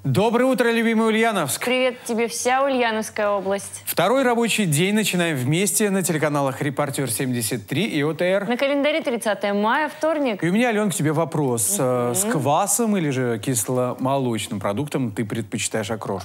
Доброе утро, любимый Ульяновск. Привет тебе, вся Ульяновская область. Второй рабочий день начинаем вместе на телеканалах «Репортер 73» и ОТР. На календаре 30 мая, вторник. И у меня, Ален, к тебе вопрос. С квасом или же кисломолочным продуктом ты предпочитаешь окрошку?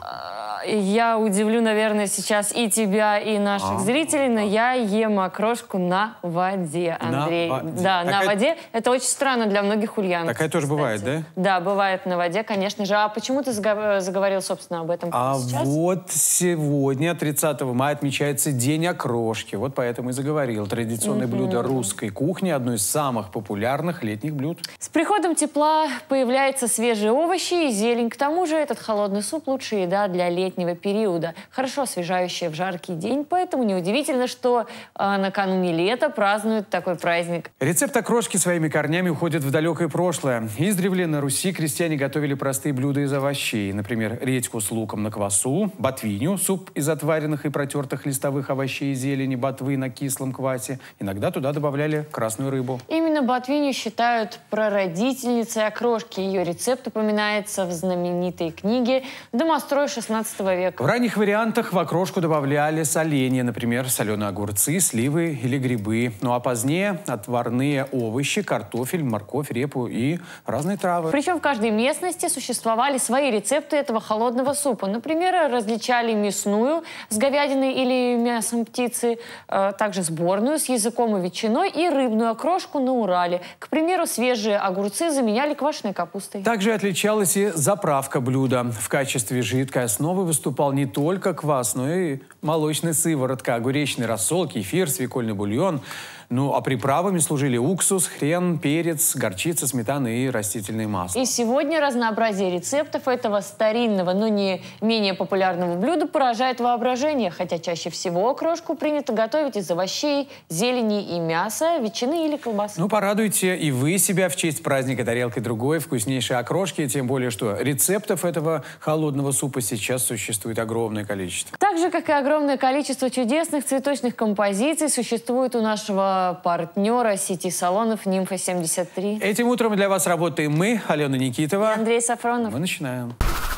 Я удивлю, наверное, сейчас и тебя, и наших зрителей, но я ем окрошку на воде, Андрей. Да, на воде. Это очень странно для многих ульяновцев. Такая тоже бывает, да? Да, бывает на воде, конечно же. А почему ты заговорил, собственно, об этом сейчас? Вот сегодня, 30 мая, отмечается День окрошки. Вот поэтому и заговорил. Традиционное блюдо русской кухни, одно из самых популярных летних блюд. С приходом тепла появляются свежие овощи и зелень. К тому же этот холодный суп – лучшая еда для летнего периода, хорошо освежающая в жаркий день, поэтому неудивительно, что накануне лета празднуют такой праздник. Рецепт окрошки своими корнями уходит в далекое прошлое. Издревле на Руси крестьяне готовили простые блюда из овощей. Например, редьку с луком на квасу, ботвиню, суп из отваренных и протертых листовых овощей и зелени, ботвы на кислом квасе. Иногда туда добавляли красную рыбу. Именно ботвиню считают прародительницей окрошки. Ее рецепт упоминается в знаменитой книге «Домострой XVI века». В ранних вариантах в окрошку добавляли соленья, например, соленые огурцы, сливы или грибы. Ну а позднее отварные овощи, картофель, морковь, репу и разные травы. Причем в каждой местности существовали свои рецепты этого холодного супа. Например, различали мясную с говядиной или мясом птицы, также сборную с языком и ветчиной и рыбную окрошку на Урале. К примеру, свежие огурцы заменяли квашеной капустой. Также отличалась и заправка блюда. В качестве жидкой основы выступал не только квас, но и молочная сыворотка, огуречный рассол, кефир, свекольный бульон. Ну, а приправами служили уксус, хрен, перец, горчица, сметана и растительное масло. И сегодня разнообразие рецептов этого старинного, но не менее популярного блюда поражает воображение, хотя чаще всего окрошку принято готовить из овощей, зелени и мяса, ветчины или колбасы. Ну, порадуйте и вы себя в честь праздника тарелкой другой вкуснейшей окрошки, тем более, что рецептов этого холодного супа сейчас существует огромное количество. Так же, как и огромное количество чудесных цветочных композиций существует у нашего партнера сети салонов «Нимфа-73». Этим утром для вас работаем мы, Алена Никитова. Андрей Сафронов. Мы начинаем.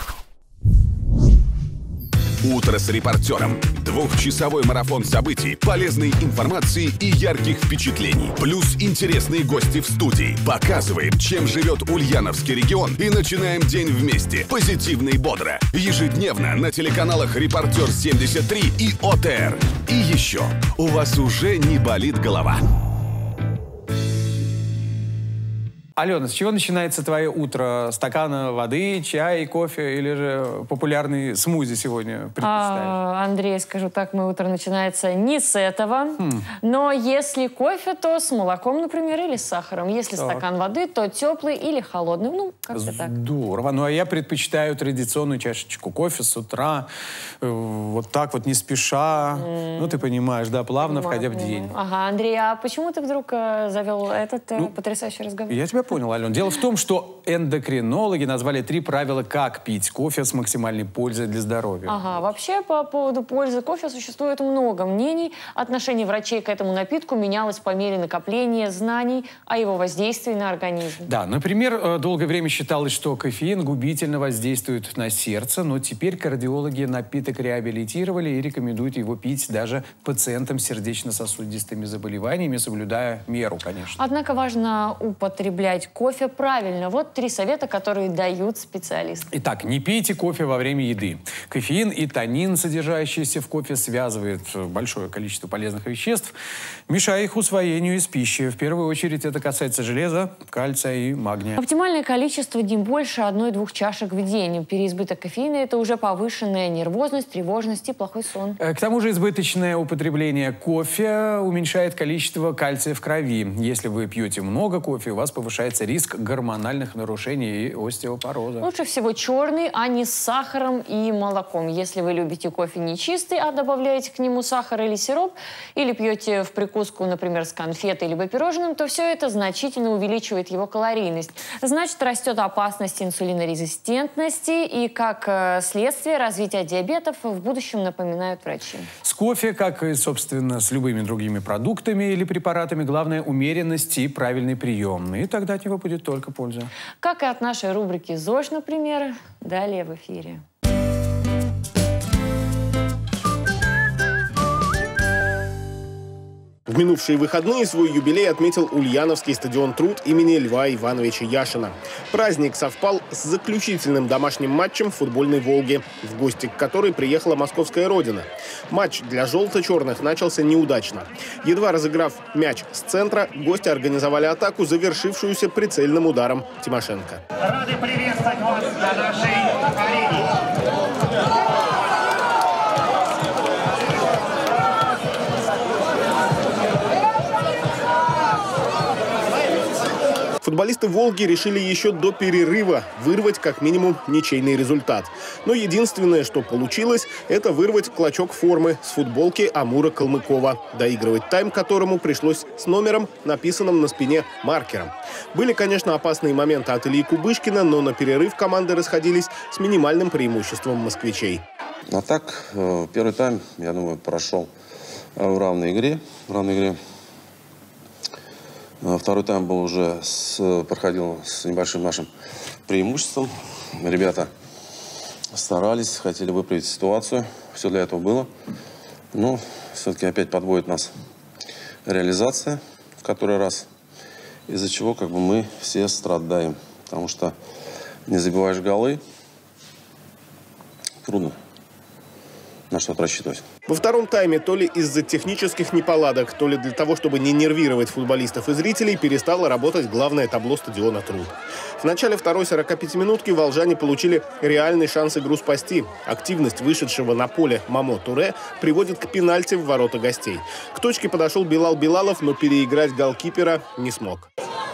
Утро с репортером. Двухчасовой марафон событий, полезной информации и ярких впечатлений. Плюс интересные гости в студии. Показываем, чем живет Ульяновский регион, и начинаем день вместе. Позитивно и бодро. Ежедневно на телеканалах «Репортер 73» и ОТР. И еще, у вас уже не болит голова. Алена, с чего начинается твое утро? Стакана воды, чай, кофе или же популярный смузи сегодня предпочитаешь? Андрей, скажу так, мое утро начинается не с этого. Но если кофе, то с молоком, например, или с сахаром. Если стакан воды, то теплый или холодный. Ну, как-то так. Здорово. Ну, а я предпочитаю традиционную чашечку кофе с утра. Вот так вот, не спеша. Ну, ты понимаешь, да, плавно входя в день. Ага, Андрей, а почему ты вдруг завел этот потрясающий разговор? Я тебя понял, Ален. Дело в том, что эндокринологи назвали 3 правила, как пить кофе с максимальной пользой для здоровья. Ага, вообще по поводу пользы кофе существует много мнений. Отношение врачей к этому напитку менялось по мере накопления знаний о его воздействии на организм. Да, например, долгое время считалось, что кофеин губительно воздействует на сердце, но теперь кардиологи напиток реабилитировали и рекомендуют его пить даже пациентам с сердечно-сосудистыми заболеваниями, соблюдая меру, конечно. Однако важно употреблять кофе правильно. Вот 3 совета, которые дают специалисты. Итак, не пейте кофе во время еды. Кофеин и танин, содержащиеся в кофе, связывают большое количество полезных веществ, мешая их усвоению из пищи. В первую очередь это касается железа, кальция и магния. Оптимальное количество не больше 1-2 чашек в день. Переизбыток кофеина – это уже повышенная нервозность, тревожность и плохой сон. К тому же избыточное употребление кофе уменьшает количество кальция в крови. Если вы пьете много кофе, у вас повышается риск гормональных нарушений и остеопороза. Лучше всего черный, а не с сахаром и молоком. Если вы любите кофе не чистый, а добавляете к нему сахар или сироп, или пьете в прикуску, например, с конфетой либо пирожным, то все это значительно увеличивает его калорийность. Значит, растет опасность инсулинорезистентности и, как следствие, развития диабетов в будущем, напоминают врачи. С кофе, как и, собственно, с любыми другими продуктами или препаратами, главное умеренность и правильный прием. И тогда года от него будет только польза. Как и от нашей рубрики «ЗОЖ», например, далее в эфире. В минувшие выходные свой юбилей отметил Ульяновский стадион «Труд» имени Льва Ивановича Яшина. Праздник совпал с заключительным домашним матчем футбольной «Волги», в гости к которой приехала московская родина. Матч для желто-черных начался неудачно. Едва разыграв мяч с центра, гости организовали атаку, завершившуюся прицельным ударом Тимошенко. Рады приветствовать вас на нашей арене. Футболисты «Волги» решили еще до перерыва вырвать как минимум ничейный результат. Но единственное, что получилось, это вырвать клочок формы с футболки Амура Калмыкова, доигрывать тайм которому пришлось с номером, написанным на спине маркером. Были, конечно, опасные моменты от Ильи Кубышкина, но на перерыв команды расходились с минимальным преимуществом москвичей. А так, первый тайм, я думаю, прошел в равной игре. Второй тайм был уже проходил с небольшим нашим преимуществом. Ребята старались, хотели выправить ситуацию. Все для этого было. Но все-таки опять подводит нас реализация в который раз. Из-за чего мы все страдаем. Потому что не забиваешь голы, трудно на что-то рассчитывать. Во втором тайме то ли из-за технических неполадок, то ли для того, чтобы не нервировать футболистов и зрителей, перестало работать главное табло стадиона «Труд». В начале второй 45-минутки волжане получили реальный шанс игру спасти. Активность вышедшего на поле Мамо Туре приводит к пенальти в ворота гостей. К точке подошел Билал Билалов, но переиграть голкипера не смог.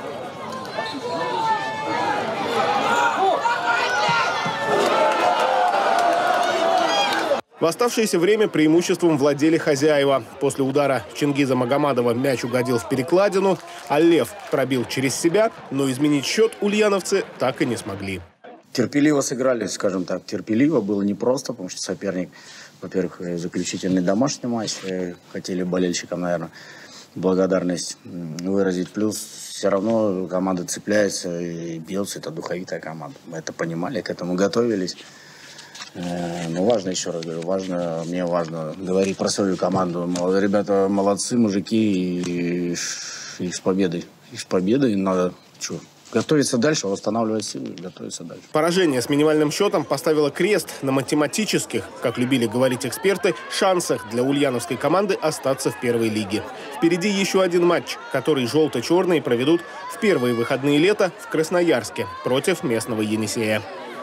В оставшееся время преимуществом владели хозяева. После удара Чингиза Магомадова мяч угодил в перекладину, а Лев пробил через себя, но изменить счет ульяновцы так и не смогли. Терпеливо сыграли, скажем так, терпеливо. Было непросто, потому что соперник, во-первых, заключительный домашний матч. Хотели болельщикам, наверное, благодарность выразить. Плюс все равно команда цепляется и бьется. Это духовитая команда. Мы это понимали, к этому готовились. Но важно, еще раз говорю, мне важно говорить про свою команду. Ребята молодцы, мужики, и с победой. И с победой надо готовиться дальше, восстанавливать силы, готовиться дальше. Поражение с минимальным счетом поставило крест на математических, как любили говорить эксперты, шансах для ульяновской команды остаться в первой лиге. Впереди еще один матч, который желто-черные проведут в первые выходные лета в Красноярске против местного Енисея.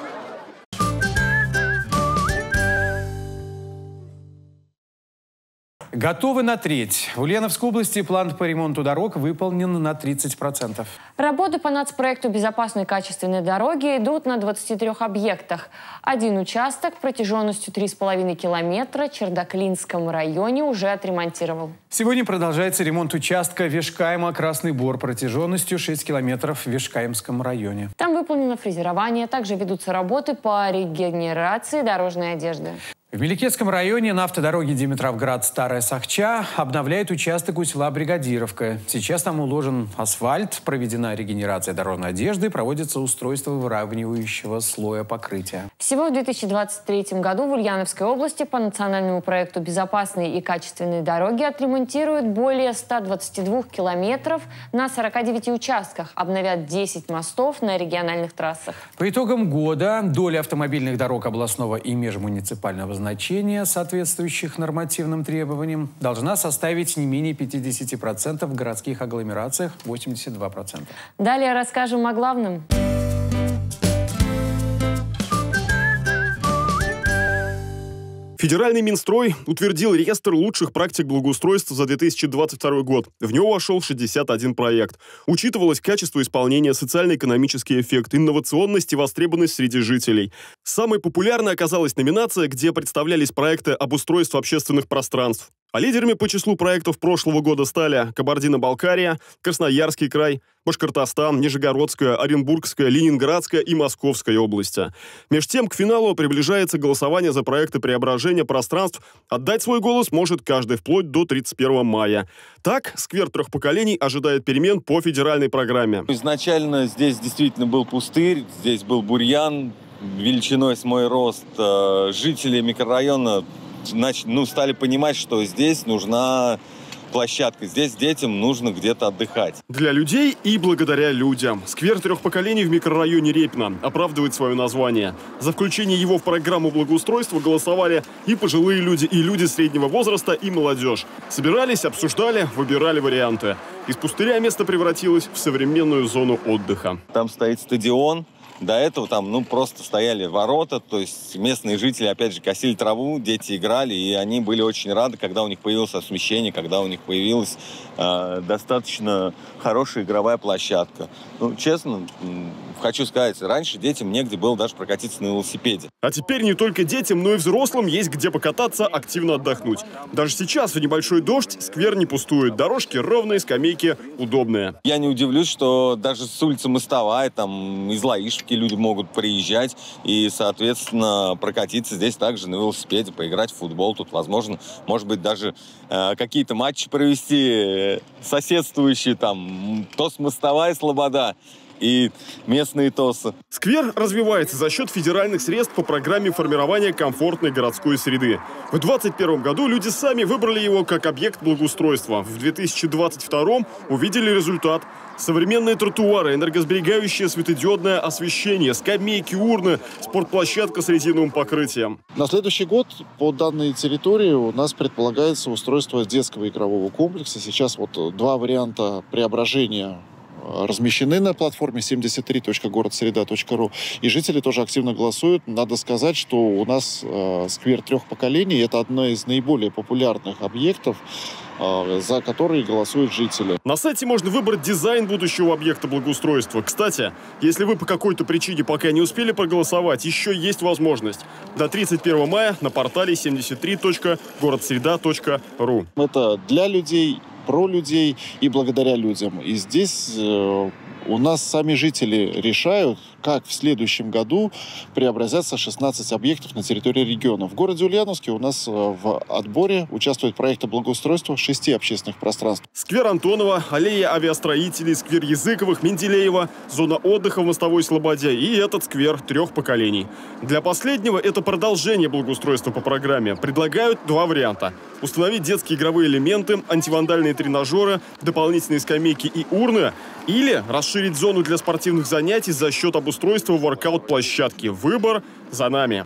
Готовы на треть. В Ульяновской области план по ремонту дорог выполнен на 30%. Работы по нацпроекту «Безопасные качественные дороги» идут на 23 объектах. Один участок протяженностью 3,5 километра в Чердаклинском районе уже отремонтировал. Сегодня продолжается ремонт участка Вешкаема-Красный Бор протяженностью 6 километров в Вешкаемском районе. Там выполнено фрезерование, также ведутся работы по регенерации дорожной одежды. В Меликетском районе на автодороге Димитровград-Старая Сахча обновляет участок у села Бригадировка. Сейчас там уложен асфальт, проведена регенерация дорожной одежды, проводится устройство выравнивающего слоя покрытия. Всего в 2023 году в Ульяновской области по национальному проекту «Безопасные и качественные дороги» отремонтируют более 122 километров на 49 участках, обновят 10 мостов на региональных трассах. По итогам года доля автомобильных дорог областного и межмуниципального значения, соответствующих нормативным требованиям, должна составить не менее 50%, в городских агломерациях 82%. Далее расскажем о главном. Федеральный Минстрой утвердил реестр лучших практик благоустройства за 2022 год. В него вошел 61 проект. Учитывалось качество исполнения, социально-экономический эффект, инновационность и востребованность среди жителей. Самой популярной оказалась номинация, где представлялись проекты обустройства общественных пространств. А лидерами по числу проектов прошлого года стали Кабардино-Балкария, Красноярский край, Башкортостан, Нижегородская, Оренбургская, Ленинградская и Московская области. Меж тем, к финалу приближается голосование за проекты преображения пространств. Отдать свой голос может каждый вплоть до 31 мая. Так, сквер трех поколений ожидает перемен по федеральной программе. Изначально здесь действительно был пустырь, здесь был бурьян, величиной с мой рост. Жители микрорайона стали понимать, что здесь нужна площадка, здесь детям нужно где-то отдыхать. Для людей и благодаря людям. Сквер трех поколений в микрорайоне Репино оправдывает свое название. За включение его в программу благоустройства голосовали и пожилые люди, и люди среднего возраста, и молодежь. Собирались, обсуждали, выбирали варианты. Из пустыря место превратилось в современную зону отдыха. Там стоит стадион. До этого там, просто стояли ворота, то есть местные жители, опять же, косили траву, дети играли, и они были очень рады, когда у них появилось освещение, когда у них появилась достаточно хорошая игровая площадка. Честно, хочу сказать, раньше детям негде было даже прокатиться на велосипеде. А теперь не только детям, но и взрослым есть где покататься, активно отдохнуть. Даже сейчас в небольшой дождь сквер не пустует, дорожки ровные, скамейки удобные. Я не удивлюсь, что даже с улицы Мостовая, из Лаишевки люди могут приезжать и, соответственно, прокатиться здесь также на велосипеде, поиграть в футбол. Тут, возможно, может быть, даже какие-то матчи провести соседствующие, ТОС Мостовая, Слобода и местные ТОСы. Сквер развивается за счет федеральных средств по программе формирования комфортной городской среды. В 2021 году люди сами выбрали его как объект благоустройства. В 2022 увидели результат. Современные тротуары, энергосберегающее светодиодное освещение, скамейки, урны, спортплощадка с резиновым покрытием. На следующий год по данной территории у нас предполагается устройство детского игрового комплекса. Сейчас два варианта преображения размещены на платформе 73.городсреда.ру. И жители тоже активно голосуют. Надо сказать, что у нас сквер трех поколений – это одно из наиболее популярных объектов, за которые голосуют жители. На сайте можно выбрать дизайн будущего объекта благоустройства. Кстати, если вы по какой-то причине пока не успели проголосовать, еще есть возможность. До 31 мая на портале 73.городсреда.ру. Это для людей, про людей и благодаря людям. И здесь у нас сами жители решают, как в следующем году преобразятся 16 объектов на территории региона. В городе Ульяновске у нас в отборе участвуют проекты благоустройства 6 общественных пространств. Сквер Антонова, аллея авиастроителей, сквер Языковых, Менделеева, зона отдыха в Мостовой Слободе и этот сквер трех поколений. Для последнего это продолжение благоустройства по программе. Предлагают два варианта. Установить детские игровые элементы, антивандальные тренажеры, дополнительные скамейки и урны, или расширить зону для спортивных занятий за счет обустройства воркаут-площадки. Выбор за нами.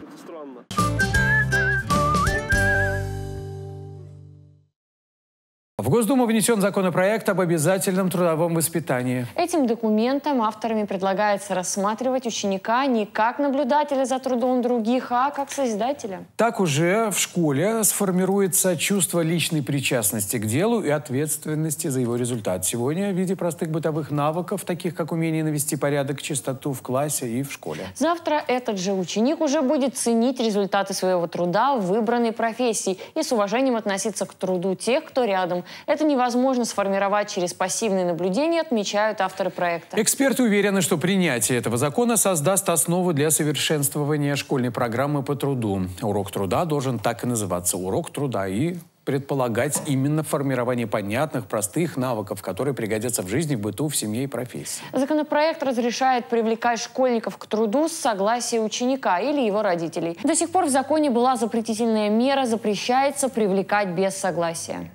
В Госдуму внесен законопроект об обязательном трудовом воспитании. Этим документом авторами предлагается рассматривать ученика не как наблюдателя за трудом других, а как созидателя. Так уже в школе сформируется чувство личной причастности к делу и ответственности за его результат. Сегодня в виде простых бытовых навыков, таких как умение навести порядок, чистоту в классе и в школе. Завтра этот же ученик уже будет ценить результаты своего труда в выбранной профессии и с уважением относиться к труду тех, кто рядом. Это невозможно сформировать через пассивное наблюдение, отмечают авторы проекта. Эксперты уверены, что принятие этого закона создаст основу для совершенствования школьной программы по труду. Урок труда должен так и называться – урок труда, и предполагать именно формирование понятных, простых навыков, которые пригодятся в жизни, в быту, в семье и профессии. Законопроект разрешает привлекать школьников к труду с согласия ученика или его родителей. До сих пор в законе была запретительная мера, запрещается привлекать без согласия.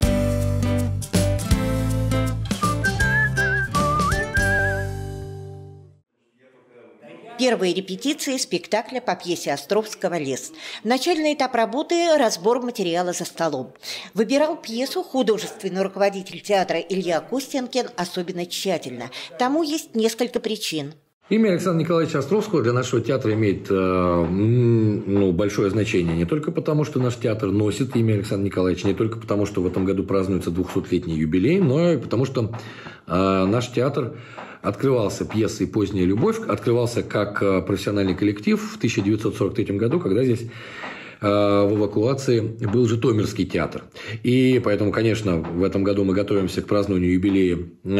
Первые репетиции спектакля по пьесе Островского «Лес». Начальный этап работы – разбор материала за столом. Выбирал пьесу художественный руководитель театра Илья Костенкин особенно тщательно. Тому есть несколько причин. Имя Александра Николаевича Островского для нашего театра имеет большое значение. Не только потому, что наш театр носит имя Александра Николаевича, не только потому, что в этом году празднуется 200-летний юбилей, но и потому, что наш театр открывался пьесой «Поздняя любовь», открывался как профессиональный коллектив в 1943 году, когда здесь в эвакуации был Житомирский театр. И поэтому, конечно, в этом году мы готовимся к празднованию юбилея,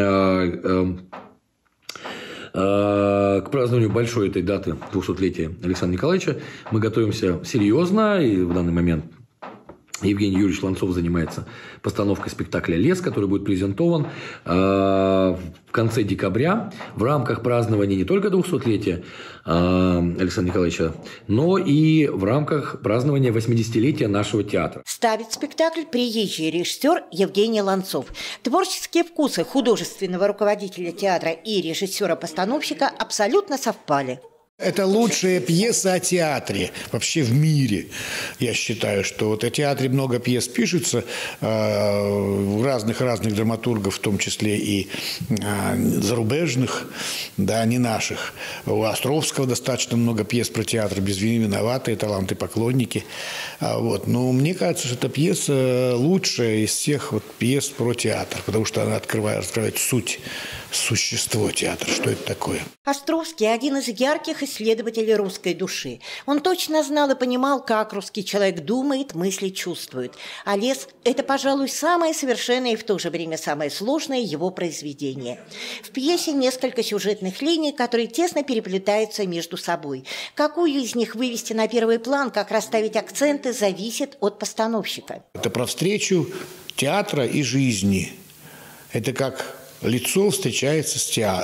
к празднованию большой этой даты 200-летия Александра Николаевича. Мы готовимся серьезно, и в данный момент Евгений Юрьевич Ланцов занимается постановкой спектакля «Лес», который будет презентован в конце декабря в рамках празднования не только 200-летия Александра Николаевича, но и в рамках празднования 80-летия нашего театра. Ставит спектакль приезжий режиссер Евгений Ланцов. Творческие вкусы художественного руководителя театра и режиссера-постановщика абсолютно совпали. Это лучшая пьеса о театре вообще в мире. Я считаю, что вот о театре много пьес пишется, у разных драматургов, в том числе и зарубежных, да, не наших. У Островского достаточно много пьес про театр, без вины виноватые, таланты, поклонники. Вот. Но мне кажется, что эта пьеса лучшая из всех вот пьес про театр, потому что она раскрывает суть, существо театра, что это такое. Островский – один из ярких исследователей русской души. Он точно знал и понимал, как русский человек думает, мыслит, чувствует. А «Лес» – это, пожалуй, самое совершенное и в то же время самое сложное его произведение. В пьесе несколько сюжетных линий, которые тесно переплетаются между собой. Какую из них вывести на первый план, как расставить акценты, зависит от постановщика. Это про встречу театра и жизни. Это как лицо встречается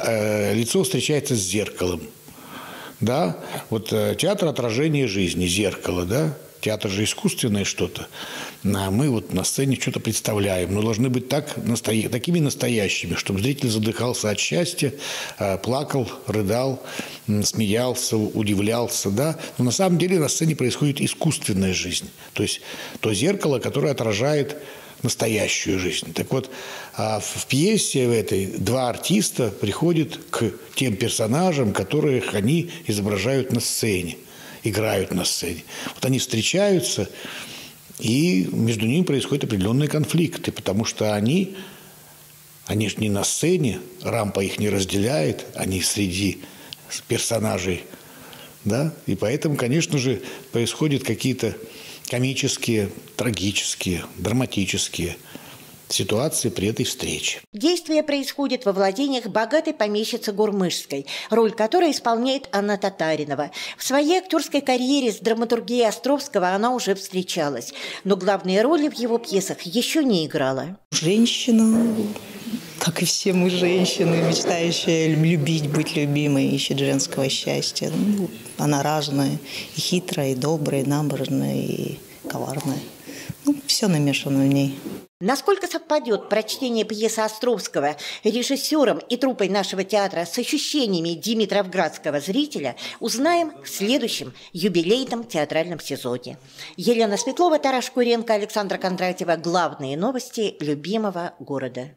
с зеркалом. Да? Вот театр – отражение жизни, зеркало, да? Театр же искусственное что-то. А мы вот на сцене что-то представляем. Но должны быть такими настоящими, чтобы зритель задыхался от счастья, плакал, рыдал, смеялся, удивлялся. Да? Но на самом деле на сцене происходит искусственная жизнь. То есть то зеркало, которое отражает настоящую жизнь. Так вот, в пьесе в этой два артиста приходят к тем персонажам, которых они изображают на сцене, играют на сцене. Вот они встречаются, и между ними происходят определенные конфликты, потому что они же не на сцене, рампа их не разделяет, они среди персонажей, да, и поэтому, конечно же, происходят какие-то комические, трагические, драматические ситуации при этой встрече. Действие происходит во владениях богатой помещицы Гурмышской, роль которой исполняет Анна Татаринова. В своей актерской карьере с драматургией Островского она уже встречалась, но главные роли в его пьесах еще не играла. Женщина, как и все мы женщины, мечтающие любить, быть любимой, ищет женского счастья. Она разная, и хитрая, и добрая, и набожная, и коварная. Все намешано в ней. Насколько совпадет прочтение пьесы Островского режиссером и труппой нашего театра с ощущениями димитровградского зрителя, узнаем в следующем юбилейном театральном сезоне. Елена Светлова, Тарас Куренко, Александра Кондратьева. Главные новости любимого города.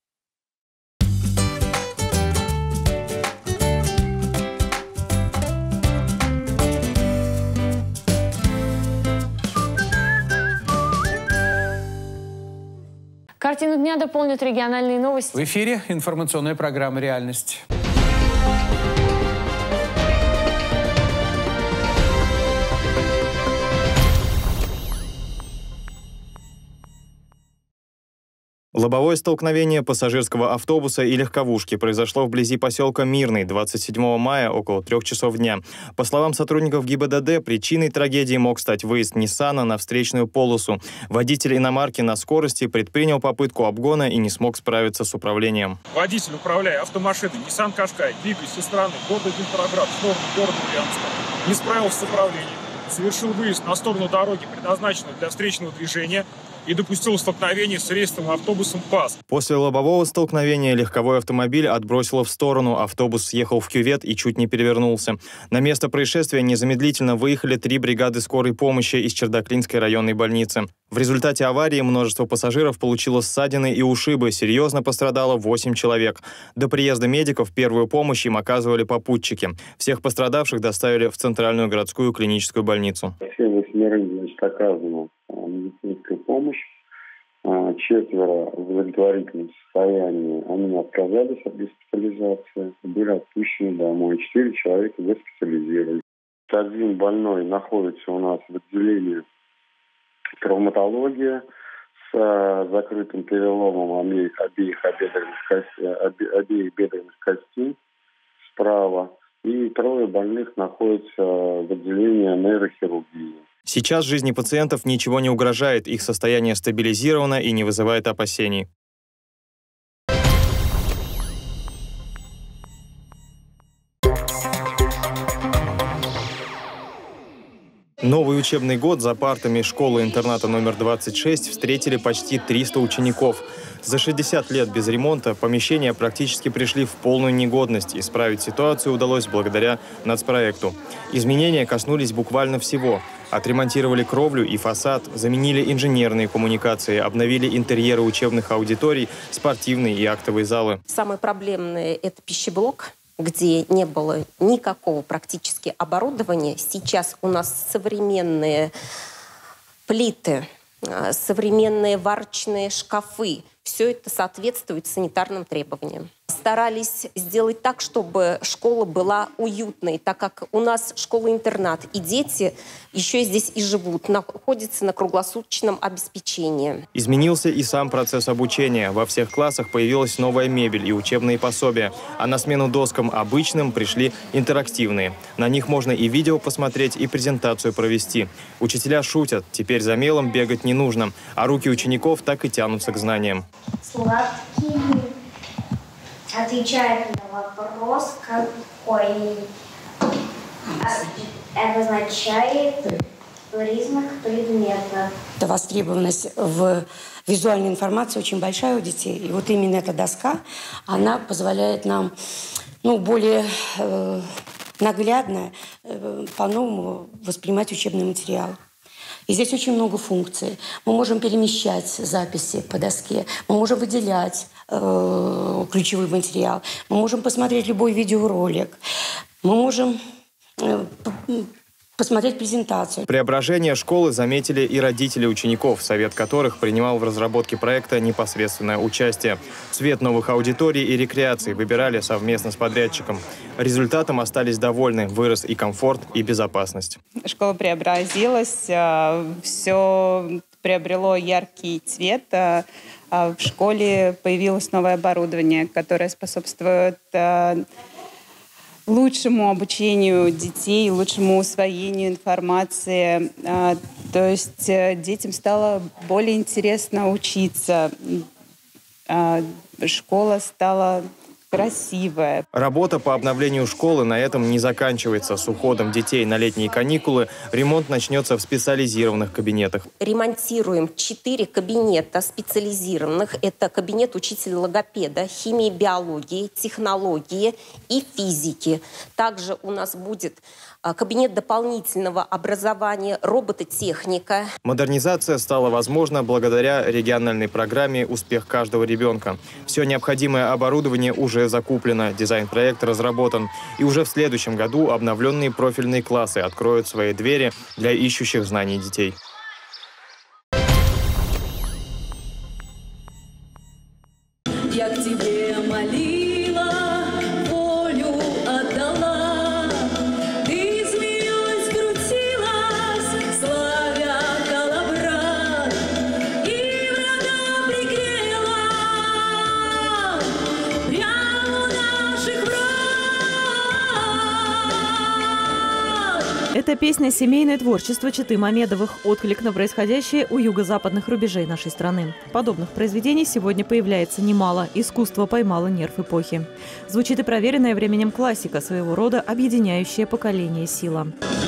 Картину дня дополнят региональные новости. В эфире информационная программа «Реальность». Лобовое столкновение пассажирского автобуса и легковушки произошло вблизи поселка Мирный 27 мая около 3 часов дня. По словам сотрудников ГИБДД, причиной трагедии мог стать выезд Ниссана на встречную полосу. Водитель иномарки на скорости предпринял попытку обгона и не смог справиться с управлением. Водитель, управляя автомашиной Nissan Qashqai, двигаясь со стороны города Димитровград в сторону города Ульяновска, не справился с управлением, совершил выезд на сторону дороги, предназначенной для встречного движения, и допустил столкновение с рейсовым автобусом ПАЗ. После лобового столкновения легковой автомобиль отбросило в сторону, автобус съехал в кювет и чуть не перевернулся. На место происшествия незамедлительно выехали 3 бригады скорой помощи из Чердаклинской районной больницы. В результате аварии множество пассажиров получило ссадины и ушибы, серьезно пострадало 8 человек. До приезда медиков первую помощь им оказывали попутчики. Всех пострадавших доставили в Центральную городскую клиническую больницу. Всем 8 оказана медицинская помощь. 4 в удовлетворительном состоянии. Они отказались от госпитализации, были отпущены домой. 4 человека госпитализировали. 1 больной находится у нас в отделении травматология с закрытым переломом обеих бедренных костей справа. И 3 больных находятся в отделении нейрохирургии. Сейчас жизни пациентов ничего не угрожает, их состояние стабилизировано и не вызывает опасений. Новый учебный год за партами школы-интерната номер 26 встретили почти 300 учеников. За 60 лет без ремонта помещения практически пришли в полную негодность. Исправить ситуацию удалось благодаря нацпроекту. Изменения коснулись буквально всего. Отремонтировали кровлю и фасад, заменили инженерные коммуникации, обновили интерьеры учебных аудиторий, спортивные и актовые залы. Самое проблемное – это пищеблок, где не было никакого практически оборудования. Сейчас у нас современные плиты, современные варочные шкафы. Все это соответствует санитарным требованиям. Старались сделать так, чтобы школа была уютной, так как у нас школа-интернат, и дети еще здесь и живут, находятся на круглосуточном обеспечении. Изменился и сам процесс обучения. Во всех классах появилась новая мебель и учебные пособия. А на смену доскам обычным пришли интерактивные. На них можно и видео посмотреть, и презентацию провести. Учителя шутят, теперь за мелом бегать не нужно, а руки учеников так и тянутся к знаниям. Сладкий отвечает на вопрос, какой обозначает признак предмета. Востребованность в визуальной информации очень большая у детей. И вот именно эта доска, она позволяет нам более наглядно, по-новому воспринимать учебный материал. И здесь очень много функций. Мы можем перемещать записи по доске, мы можем выделять ключевой материал, мы можем посмотреть любой видеоролик, мы можем посмотреть презентацию. Преображение школы заметили и родители учеников, совет которых принимал в разработке проекта непосредственное участие. Цвет новых аудиторий и рекреаций выбирали совместно с подрядчиком. Результатом остались довольны. Вырос и комфорт, и безопасность. Школа преобразилась, все приобрело яркий цвет. В школе появилось новое оборудование, которое способствует лучшему обучению детей, лучшему усвоению информации. То есть детям стало более интересно учиться. Школа стала красивая. Работа по обновлению школы на этом не заканчивается. С уходом детей на летние каникулы ремонт начнется в специализированных кабинетах. Ремонтируем 4 кабинета специализированных. Это кабинет учителя-логопеда, химии, биологии, технологии и физики. Также у нас будет кабинет дополнительного образования, робототехника. Модернизация стала возможна благодаря региональной программе «Успех каждого ребенка». Все необходимое оборудование уже закуплено, дизайн-проект разработан. И уже в следующем году обновленные профильные классы откроют свои двери для ищущих знаний детей. Я к тебе молила, волю отдала, ты змеей скрутилась, славя коловрат, и врага пригрела прямо наших врат. Это песня «Семейное творчество» Читы Мамедовых. Отклик на происходящее у юго-западных рубежей нашей страны. Подобных произведений сегодня появляется немало. Искусство поймало нерв эпохи. Звучит и проверенная временем классика, своего рода объединяющая поколение сила.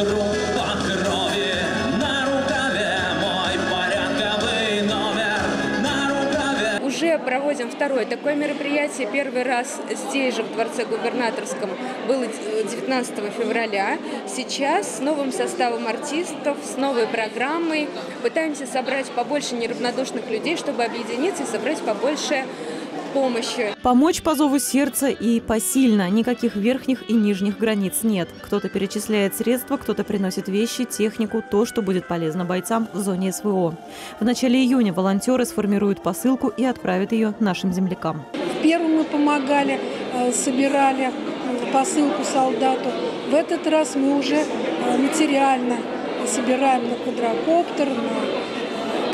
Уже проводим второе такое мероприятие. Первый раз здесь же, в Дворце Губернаторском, было 19 февраля. Сейчас с новым составом артистов, с новой программой пытаемся собрать побольше неравнодушных людей, чтобы объединиться и собрать побольше помощи. Помочь по зову сердца и посильно. Никаких верхних и нижних границ нет. Кто-то перечисляет средства, кто-то приносит вещи, технику, то, что будет полезно бойцам в зоне СВО. В начале июня волонтеры сформируют посылку и отправят ее нашим землякам. В первом мы помогали, собирали посылку солдату. В этот раз мы уже материально собираем на квадрокоптер, на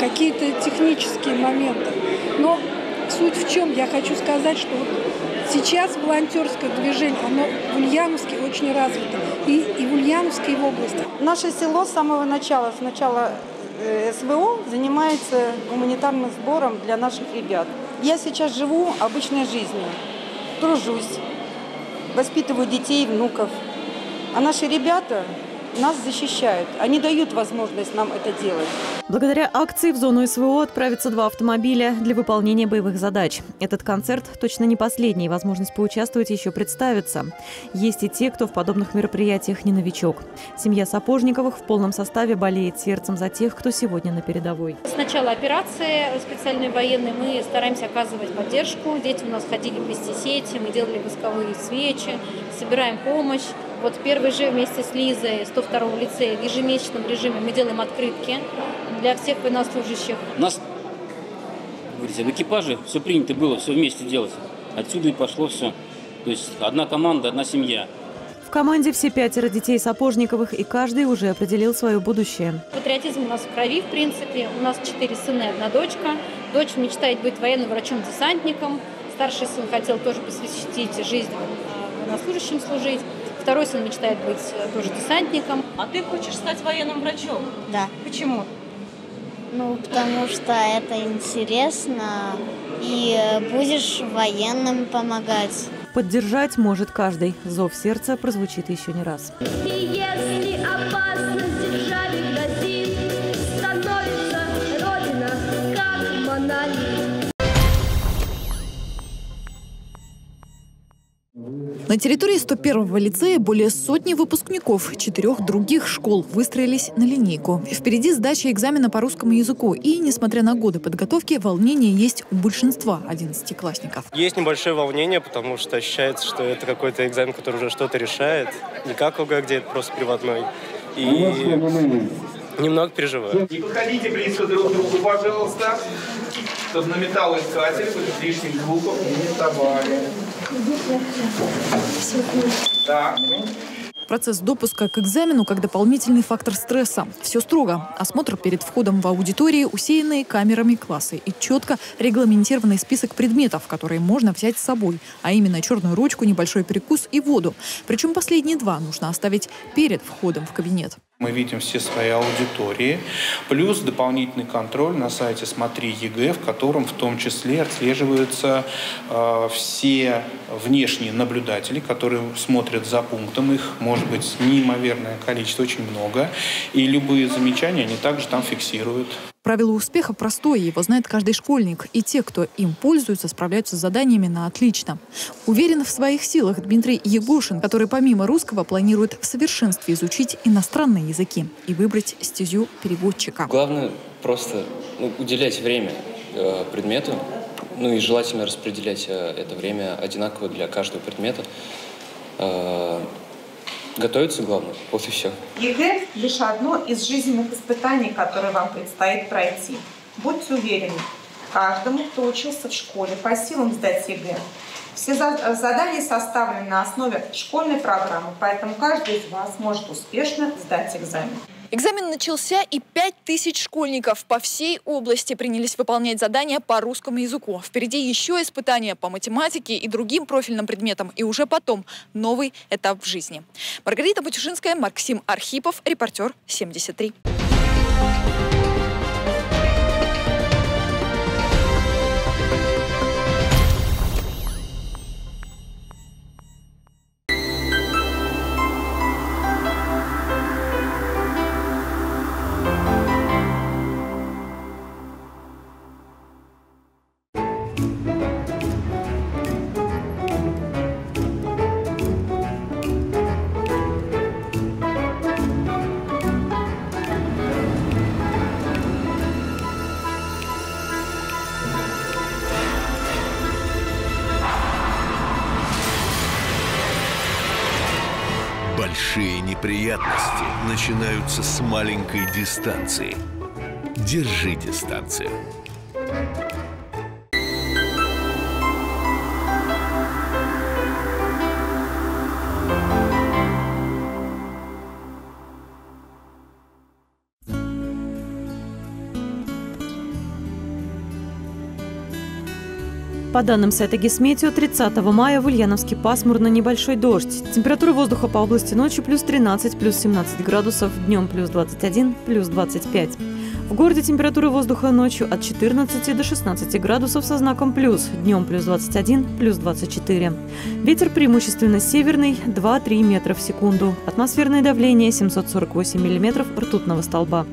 какие-то технические моменты. Но суть в чем? Я хочу сказать, что вот сейчас волонтерское движение, оно в Ульяновске очень развито. И в Ульяновске, и в области. Наше село с самого начала, с начала СВО, занимается гуманитарным сбором для наших ребят. Я сейчас живу обычной жизнью, тружусь, воспитываю детей, внуков. А наши ребята нас защищают. Они дают возможность нам это делать. Благодаря акции в зону СВО отправятся 2 автомобиля для выполнения боевых задач. Этот концерт точно не последний. Возможность поучаствовать еще представится. Есть и те, кто в подобных мероприятиях не новичок. Семья Сапожниковых в полном составе болеет сердцем за тех, кто сегодня на передовой. С начала операции специальной военной мы стараемся оказывать поддержку. Дети у нас ходили плести сети, мы делали восковые свечи, собираем помощь. Вот первый же вместе с Лизой 102-го лицея в ежемесячном режиме мы делаем открытки для всех военнослужащих. У нас, говорите, в экипаже все принято было, все вместе делать. Отсюда и пошло все. То есть одна команда, одна семья. В команде все 5 детей Сапожниковых, и каждый уже определил свое будущее. Патриотизм у нас в крови, в принципе. У нас 4 сына и 1 дочка. Дочь мечтает быть военным врачом-десантником. Старший сын хотел тоже посвятить жизнь военнослужащим служить. Второй сын мечтает быть тоже десантником. А ты хочешь стать военным врачом? Да. Почему? Ну, потому что это интересно, и будешь военным помогать. Поддержать может каждый. Зов сердца прозвучит еще не раз. И если опасность держави грозит, становится Родина как монолит. На территории 101-го лицея более сотни выпускников 4 других школ выстроились на линейку. Впереди сдача экзамена по русскому языку. И, несмотря на годы подготовки, волнение есть у большинства 11-классников. Есть небольшое волнение, потому что ощущается, что это какой-то экзамен, который уже что-то решает. Не как ОГЭ, где это просто приватной. И немного переживаю. Не подходите близко друг к другу, пожалуйста, чтобы на металлоискатель лишних звуков не издавали. Так. Процесс допуска к экзамену как дополнительный фактор стресса. Все строго. Осмотр перед входом в аудитории, усеянные камерами классы и четко регламентированный список предметов, которые можно взять с собой. А именно черную ручку, небольшой перекус и воду. Причем последние 2 нужно оставить перед входом в кабинет. Мы видим все свои аудитории, плюс дополнительный контроль на сайте «Смотри ЕГЭ», в котором в том числе отслеживаются все внешние наблюдатели, которые смотрят за пунктом. Их может быть неимоверное количество, очень много. И любые замечания они также там фиксируют. Правило успеха простое, его знает каждый школьник. И те, кто им пользуется, справляются с заданиями на отлично. Уверен в своих силах Дмитрий Егошин, который помимо русского планирует в совершенстве изучить иностранные языки и выбрать стезю переводчика. Главное просто уделять время предмету, и желательно распределять это время одинаково для каждого предмета. Готовиться главное, вот и все. ЕГЭ – лишь одно из жизненных испытаний, которые вам предстоит пройти. Будьте уверены, каждому, кто учился в школе, по силам сдать ЕГЭ. Все задания составлены на основе школьной программы, поэтому каждый из вас может успешно сдать экзамен. Экзамен начался, и 5000 школьников по всей области принялись выполнять задания по русскому языку. Впереди еще испытания по математике и другим профильным предметам. И уже потом новый этап в жизни. Маргарита Батюшинская, Максим Архипов, репортер 73. Большие неприятности начинаются с маленькой дистанции. Держи дистанцию. По данным сайта Гисметео, 30 мая в Ульяновске пасмурно, небольшой дождь. Температура воздуха по области ночью плюс 13, плюс 17 градусов, днем плюс 21, плюс 25. В городе температура воздуха ночью от 14 до 16 градусов со знаком плюс, днем плюс 21, плюс 24. Ветер преимущественно северный 2-3 метра в секунду. Атмосферное давление 748 миллиметров ртутного столба.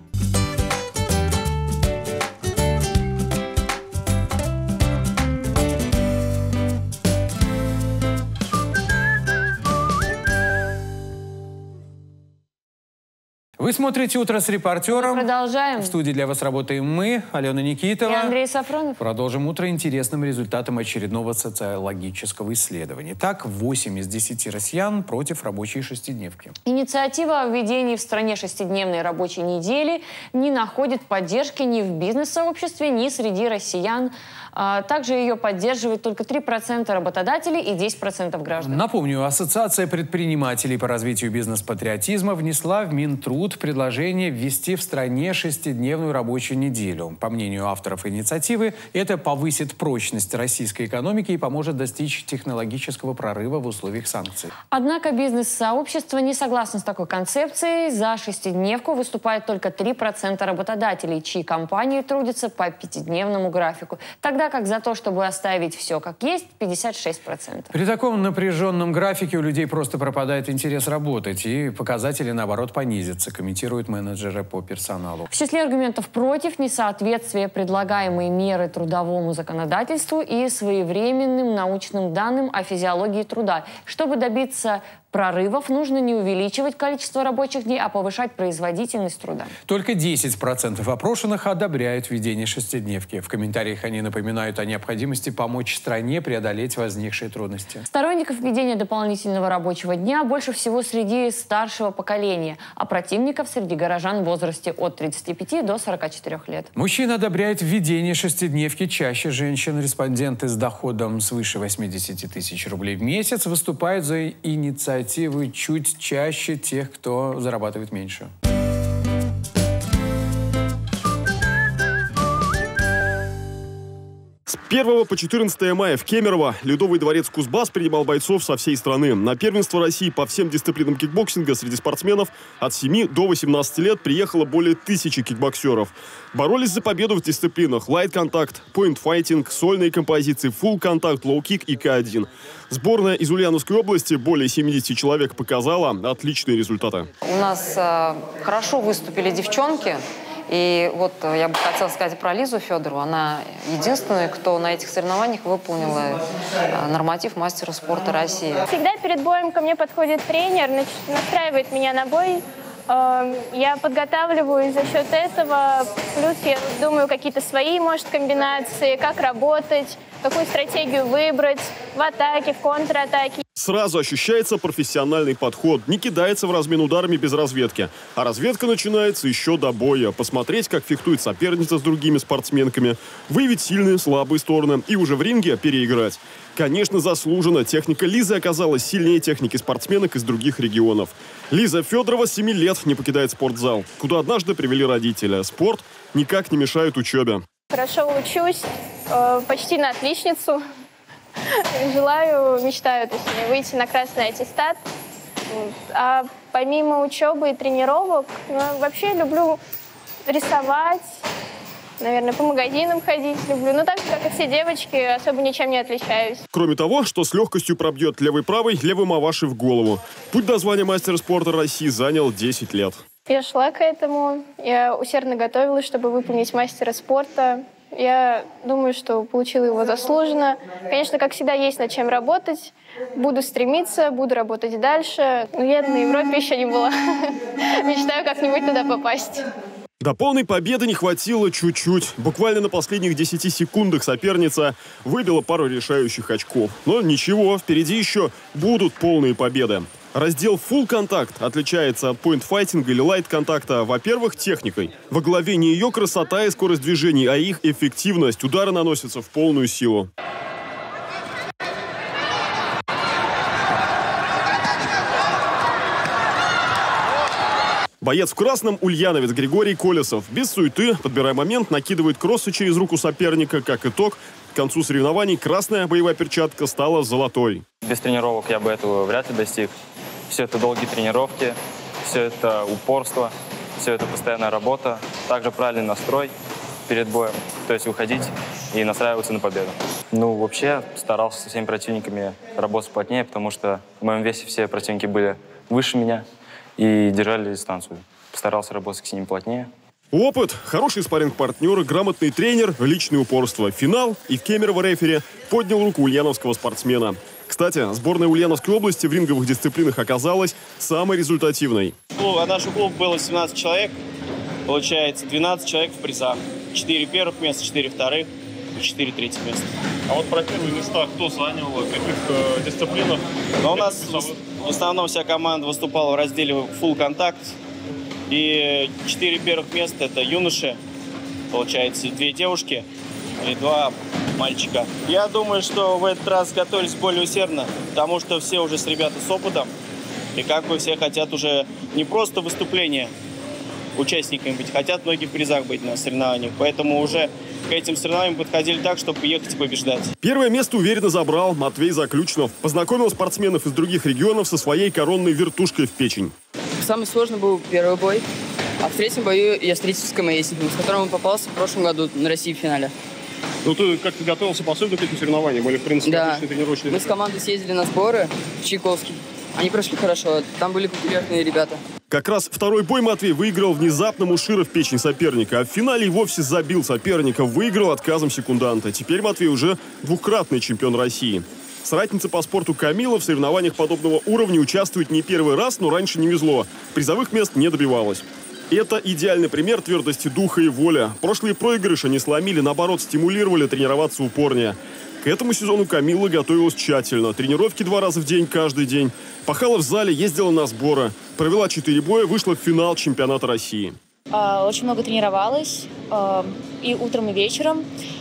Вы смотрите «Утро с репортером». Продолжаем. В студии для вас работаем мы, Алена Никитова. И Андрей Сафронов. Продолжим утро интересным результатом очередного социологического исследования. Так, 8 из 10 россиян против рабочей шестидневки. Инициатива о введении в стране шестидневной рабочей недели не находит поддержки ни в бизнес-сообществе, ни среди россиян. Также ее поддерживает только 3% работодателей и 10% граждан. Напомню, Ассоциация предпринимателей по развитию бизнес-патриотизма внесла в Минтруд предложение ввести в стране шестидневную рабочую неделю. По мнению авторов инициативы, это повысит прочность российской экономики и поможет достичь технологического прорыва в условиях санкций. Однако бизнес-сообщество не согласно с такой концепцией. За шестидневку выступает только 3% работодателей, чьи компании трудятся по пятидневному графику. Тогда как за то, чтобы оставить все как есть, 56%. При таком напряженном графике у людей просто пропадает интерес работать, и показатели, наоборот, понизятся, комментируют менеджеры по персоналу. В числе аргументов против несоответствие предлагаемой меры трудовому законодательству и своевременным научным данным о физиологии труда. Чтобы добиться прорывов, нужно не увеличивать количество рабочих дней, а повышать производительность труда. Только 10% опрошенных одобряют введение шестидневки. В комментариях они напоминают о необходимости помочь стране преодолеть возникшие трудности. Сторонников введения дополнительного рабочего дня больше всего среди старшего поколения, а противников среди горожан в возрасте от 35 до 44 лет. Мужчины одобряют введение шестидневки чаще женщин. Респонденты с доходом свыше 80 тысяч рублей в месяц выступают за инициативу чуть чаще тех, кто зарабатывает меньше. С 1 по 14 мая в Кемерово Ледовый дворец Кузбасс принимал бойцов со всей страны. На первенство России по всем дисциплинам кикбоксинга среди спортсменов от 7 до 18 лет приехало более 1000 кикбоксеров. Боролись за победу в дисциплинах лайт-контакт, поинт-файтинг, сольные композиции, фулл-контакт, лоу-кик и К1. Сборная из Ульяновской области, более 70 человек, показала отличные результаты. У нас хорошо выступили девчонки. И вот я бы хотела сказать про Лизу Федорову. Она единственная, кто на этих соревнованиях выполнила норматив мастера спорта России. Всегда перед боем ко мне подходит тренер, настраивает меня на бой. Я подготавливаюсь за счет этого. Плюс я думаю какие-то свои, может, комбинации, как работать, какую стратегию выбрать в атаке, в контратаке. Сразу ощущается профессиональный подход. Не кидается в размен ударами без разведки. А разведка начинается еще до боя. Посмотреть, как фехтует соперница с другими спортсменками, выявить сильные, слабые стороны и уже в ринге переиграть. Конечно, заслуженно. Техника Лизы оказалась сильнее техники спортсменок из других регионов. Лиза Федорова с 7 лет не покидает спортзал, куда однажды привели родители. Спорт никак не мешает учебе. Хорошо учусь, почти на отличницу. Мечтаю, точнее, выйти на красный аттестат. А помимо учебы и тренировок, вообще люблю рисовать, наверное, по магазинам ходить люблю. Ну, так же, как и все девочки, особо ничем не отличаюсь. Кроме того, что с легкостью пробьет левый-правый, левым аваши в голову. Путь до звания мастера спорта России занял 10 лет. Я шла к этому, я усердно готовилась, чтобы выполнить мастера спорта. Я думаю, что получила его заслуженно. Конечно, как всегда, есть над чем работать. Буду стремиться, буду работать дальше. Но я на Европе еще не была. Мечтаю как-нибудь туда попасть. До полной победы не хватило чуть-чуть. Буквально на последних 10 секундах соперница выбила пару решающих очков. Но ничего, впереди еще будут полные победы. Раздел Full контакт отличается от поинт-файтинга или лайт-контакта, во-первых, техникой. Во главе не ее красота и скорость движений, а их эффективность. Удары наносятся в полную силу. Боец в красном – ульяновец Григорий Колесов. Без суеты, подбирая момент, накидывает кроссы через руку соперника. Как итог, к концу соревнований красная боевая перчатка стала золотой. Без тренировок я бы этого вряд ли достиг. Все это долгие тренировки, все это упорство, все это постоянная работа, также правильный настрой перед боем, то есть выходить и настраиваться на победу. Ну, вообще, старался со всеми противниками работать плотнее, потому что в моем весе все противники были выше меня и держали дистанцию. Постарался работать с ними плотнее. Опыт, хороший спарринг-партнер, грамотный тренер, личное упорство. Финал, и в Кемерово рефери поднял руку ульяновского спортсмена. Кстати, сборная Ульяновской области в ринговых дисциплинах оказалась самой результативной. А наш клуб было 17 человек, получается 12 человек в призах. 4 первых места, 4 вторых и 4 третьих места. А вот про первые места кто занял, в каких дисциплинах? Но у нас в основном вся команда выступала в разделе Full Contact. И 4 первых места это юноши, получается 2 девушки и 2 мальчика. Я думаю, что в этот раз готовились более усердно, потому что все уже ребята с опытом. И как бы все хотят уже не просто выступления участниками быть, хотят многие в призах быть на соревнованиях. Поэтому уже к этим соревнованиям подходили так, чтобы ехать и побеждать. Первое место уверенно забрал Матвей Заключнов. Познакомил спортсменов из других регионов со своей коронной вертушкой в печень. Самый сложный был первый бой, а в третьем бою я встретился с КМСником, с которым он попался в прошлом году на России в финале. Ну ты как-то готовился пособно к этим соревнованиям? Или, в принципе, да. Тренировочные? Мы с командой съездили на сборы в Чайковский. Они прошли хорошо, там были конкурентные ребята. Как раз второй бой Матвей выиграл внезапно ушира в печень соперника, а в финале и вовсе забил соперника, выиграл отказом секунданта. Теперь Матвей уже двукратный чемпион России. Соратница по спорту Камила в соревнованиях подобного уровня участвует не первый раз, но раньше не везло. Призовых мест не добивалась. Это идеальный пример твердости духа и воли. Прошлые проигрыши не сломили, наоборот, стимулировали тренироваться упорнее. К этому сезону Камила готовилась тщательно. Тренировки 2 раза в день, каждый день. Пахала в зале, ездила на сборы. Провела 4 боя, вышла в финал чемпионата России. Очень много тренировалась и утром, и вечером.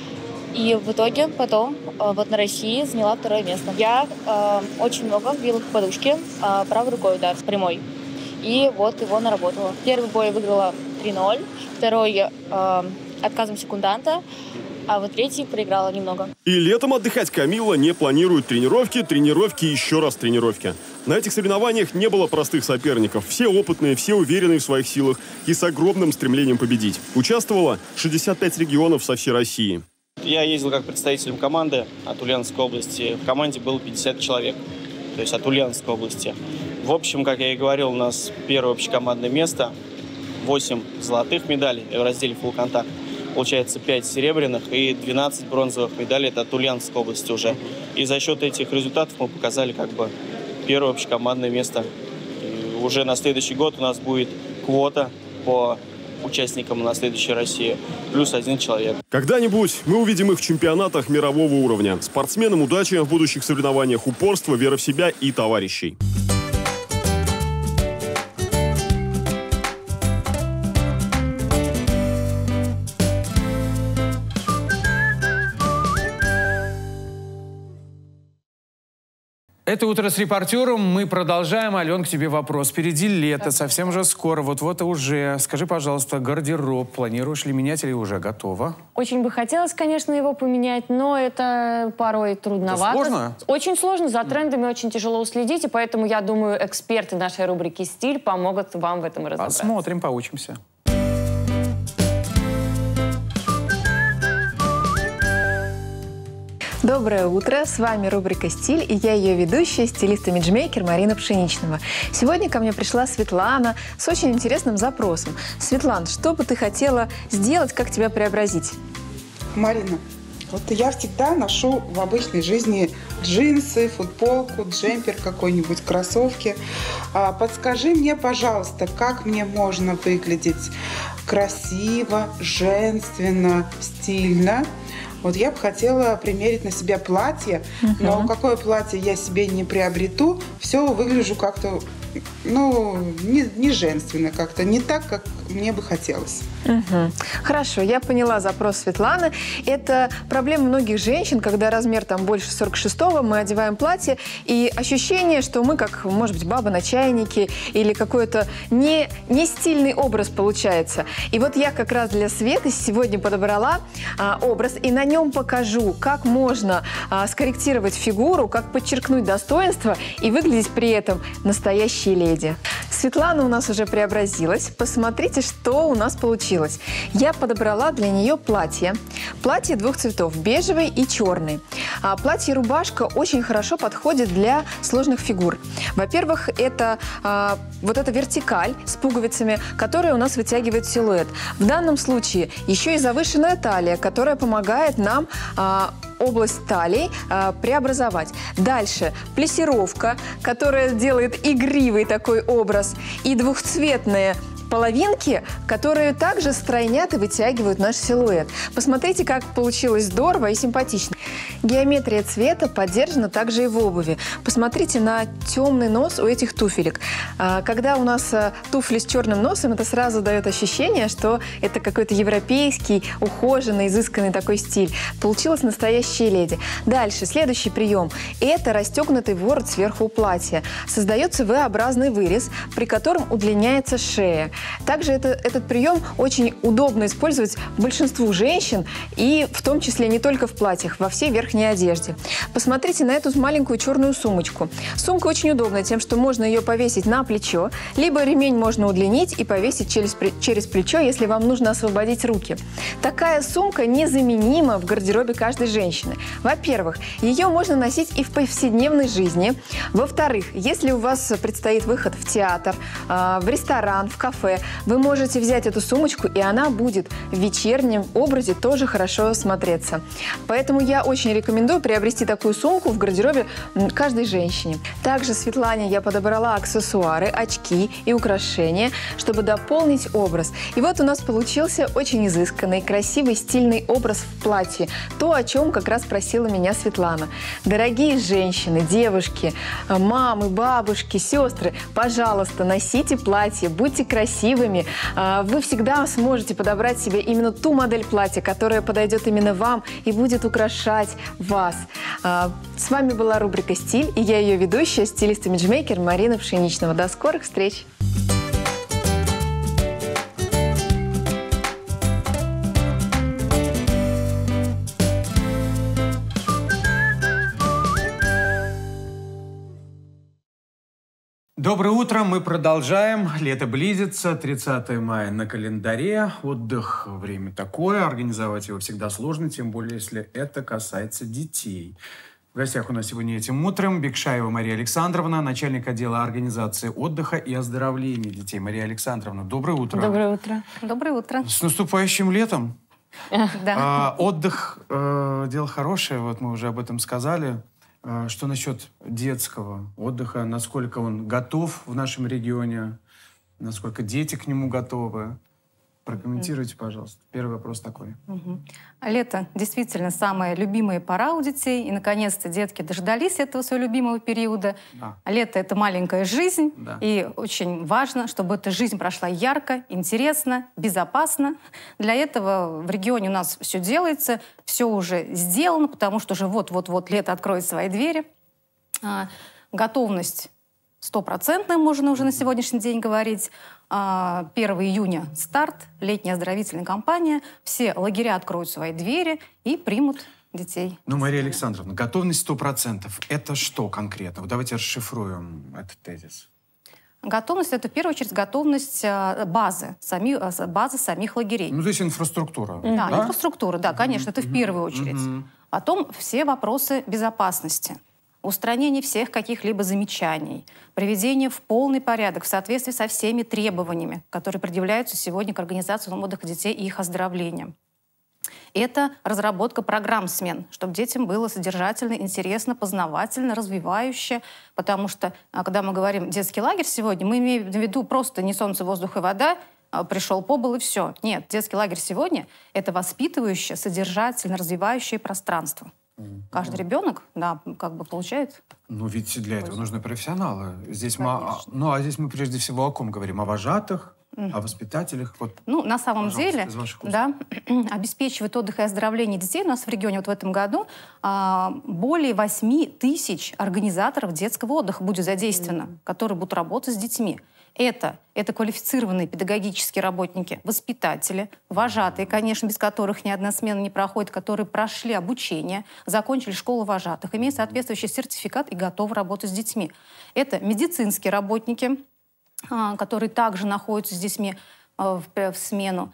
И в итоге потом вот на России заняла 2-е место. Я очень много била по подушке, правой рукой удар прямой. И вот его наработала. Первый бой выиграла 3-0, второй отказом секунданта, а вот третий проиграла немного. И летом отдыхать Камила не планирует. Тренировки, тренировки, еще раз тренировки. На этих соревнованиях не было простых соперников. Все опытные, все уверенные в своих силах и с огромным стремлением победить. Участвовало 65 регионов со всей России. Я ездил как представителем команды от Ульяновской области. В команде было 50 человек, то есть от Ульяновской области. В общем, как я и говорил, у нас первое общекомандное место, 8 золотых медалей в разделе Full Contact. Получается 5 серебряных и 12 бронзовых медалей, это от Ульяновской области уже. И за счет этих результатов мы показали как бы первое общекомандное место. И уже на следующий год у нас будет квота по участникам на следующей России, плюс 1 человек. Когда-нибудь мы увидим их в чемпионатах мирового уровня. Спортсменам удачи в будущих соревнованиях, упорства, вера в себя и товарищей. Это «Утро с репортером». Мы продолжаем. Ален, к тебе вопрос. Впереди лето, совсем же скоро. Вот-вот уже. Скажи, пожалуйста, гардероб планируешь ли менять или уже готово? Очень бы хотелось, конечно, его поменять, но это порой трудновато. Это сложно? Очень сложно. За трендами очень тяжело уследить, и поэтому, я думаю, эксперты нашей рубрики «Стиль» помогут вам в этом разобраться. Посмотрим, поучимся. Доброе утро! С вами рубрика «Стиль» и я ее ведущая, стилист-имиджмейкер Марина Пшеничного. Сегодня ко мне пришла Светлана с очень интересным запросом. Светлана, что бы ты хотела сделать, как тебя преобразить? Марина, вот я всегда ношу в обычной жизни джинсы, футболку, джемпер какой-нибудь, кроссовки. Подскажи мне, пожалуйста, как мне можно выглядеть красиво, женственно, стильно? Вот я бы хотела примерить на себя платье, но какое платье я себе не приобрету, все выгляжу как-то ну, не женственно как-то, не так, как мне бы хотелось. Угу. Хорошо, я поняла запрос Светланы. Это проблема многих женщин, когда размер там больше 46-го, мы одеваем платье, и ощущение, что мы как, может быть, баба на чайнике, или какой-то не стильный образ получается. И вот я как раз для Светы сегодня подобрала образ, и на нем покажу, как можно скорректировать фигуру, как подчеркнуть достоинство и выглядеть при этом настоящей леди. Светлана у нас уже преобразилась. Посмотрите, что у нас получилось. Я подобрала для нее платье. Платье двух цветов, бежевый и черный. Платье-рубашка очень хорошо подходит для сложных фигур. Во-первых, это вот эта вертикаль с пуговицами, которая у нас вытягивает силуэт. В данном случае еще и завышенная талия, которая помогает нам область талии преобразовать. Дальше плессировка, которая делает игривый такой образ. И двухцветные половинки, которые также стройнят и вытягивают наш силуэт. Посмотрите, как получилось здорово и симпатично. Геометрия цвета поддержана также и в обуви. Посмотрите на темный нос у этих туфелек. Когда у нас туфли с черным носом, это сразу дает ощущение, что это какой-то европейский, ухоженный, изысканный такой стиль. Получилась настоящая леди. Дальше, следующий прием. Это расстегнутый ворот сверху у платья. Создается V-образный вырез, при котором удлиняется шея. Также этот прием очень удобно использовать большинству женщин, и в том числе не только в платьях, во всей верхней одежде. Посмотрите на эту маленькую черную сумочку. Сумка очень удобная тем, что можно ее повесить на плечо, либо ремень можно удлинить и повесить через плечо, если вам нужно освободить руки. Такая сумка незаменима в гардеробе каждой женщины. Во-первых, ее можно носить и в повседневной жизни. Во-вторых, если у вас предстоит выход в театр, в ресторан, в кафе, вы можете взять эту сумочку, и она будет в вечернем образе тоже хорошо смотреться. Поэтому я очень рекомендую приобрести такую сумку в гардеробе каждой женщине. Также Светлане я подобрала аксессуары, очки и украшения, чтобы дополнить образ. И вот у нас получился очень изысканный, красивый, стильный образ в платье. То, о чем как раз просила меня Светлана. Дорогие женщины, девушки, мамы, бабушки, сестры, пожалуйста, носите платье, будьте красивыми. Вы всегда сможете подобрать себе именно ту модель платья, которая подойдет именно вам и будет украшать вас. С вами была рубрика «Стиль», и я ее ведущая, стилист-имиджмейкер Марина Пшеничного. До скорых встреч! Доброе утро, мы продолжаем. Лето близится, 30 мая на календаре. Отдых – время такое, организовать его всегда сложно, тем более, если это касается детей. В гостях у нас сегодня этим утром Бекшаева Мария Александровна, начальник отдела организации отдыха и оздоровления детей. Мария Александровна, доброе утро. Доброе утро. Доброе утро. С наступающим летом. Да. Отдых – дело хорошее, вот мы уже об этом сказали. Что насчет детского отдыха? Насколько он готов в нашем регионе? Насколько дети к нему готовы? Прокомментируйте, пожалуйста. Первый вопрос такой. Лето действительно самая любимая пора у детей. И, наконец-то, детки дождались этого своего любимого периода. Да. Лето — это маленькая жизнь. Да. И очень важно, чтобы эта жизнь прошла ярко, интересно, безопасно. Для этого в регионе у нас все делается, все уже сделано, потому что уже вот-вот-вот лето откроет свои двери. Готовность 100%, можно уже на сегодняшний день говорить. 1 июня старт, летняя оздоровительная кампания. Все лагеря откроют свои двери и примут детей. Ну, Мария Александровна, готовность 100%. Это что конкретно? Вот давайте расшифруем этот тезис. Готовность — это в первую очередь готовность базы самих лагерей. Ну, то есть инфраструктура. Да, инфраструктура, да, конечно, это в первую очередь. Потом все вопросы безопасности. Устранение всех каких-либо замечаний, приведение в полный порядок в соответствии со всеми требованиями, которые предъявляются сегодня к организации отдыха детей и их оздоровления. Это разработка программ смен, чтобы детям было содержательно, интересно, познавательно, развивающе. Потому что, когда мы говорим «детский лагерь» сегодня, мы имеем в виду просто не солнце, воздух и вода, пришел, побыл и все. Нет, детский лагерь сегодня — это воспитывающее, содержательно развивающее пространство. Каждый ребенок, да, как бы получает. Ну, ведь для этого нужны профессионалы. Здесь Конечно. здесь мы прежде всего о ком говорим? О вожатых, о воспитателях? Вот, Ну, на самом пожалуйста, деле, из ваших уст. да, обеспечивает отдых и оздоровление детей у нас в регионе вот в этом году более 8 тысяч организаторов детского отдыха будет задействовано, которые будут работать с детьми. Это квалифицированные педагогические работники, воспитатели, вожатые, конечно, без которых ни одна смена не проходит, которые прошли обучение, закончили школу вожатых, имеют соответствующий сертификат и готовы работать с детьми. Это медицинские работники, которые также находятся с детьми в смену.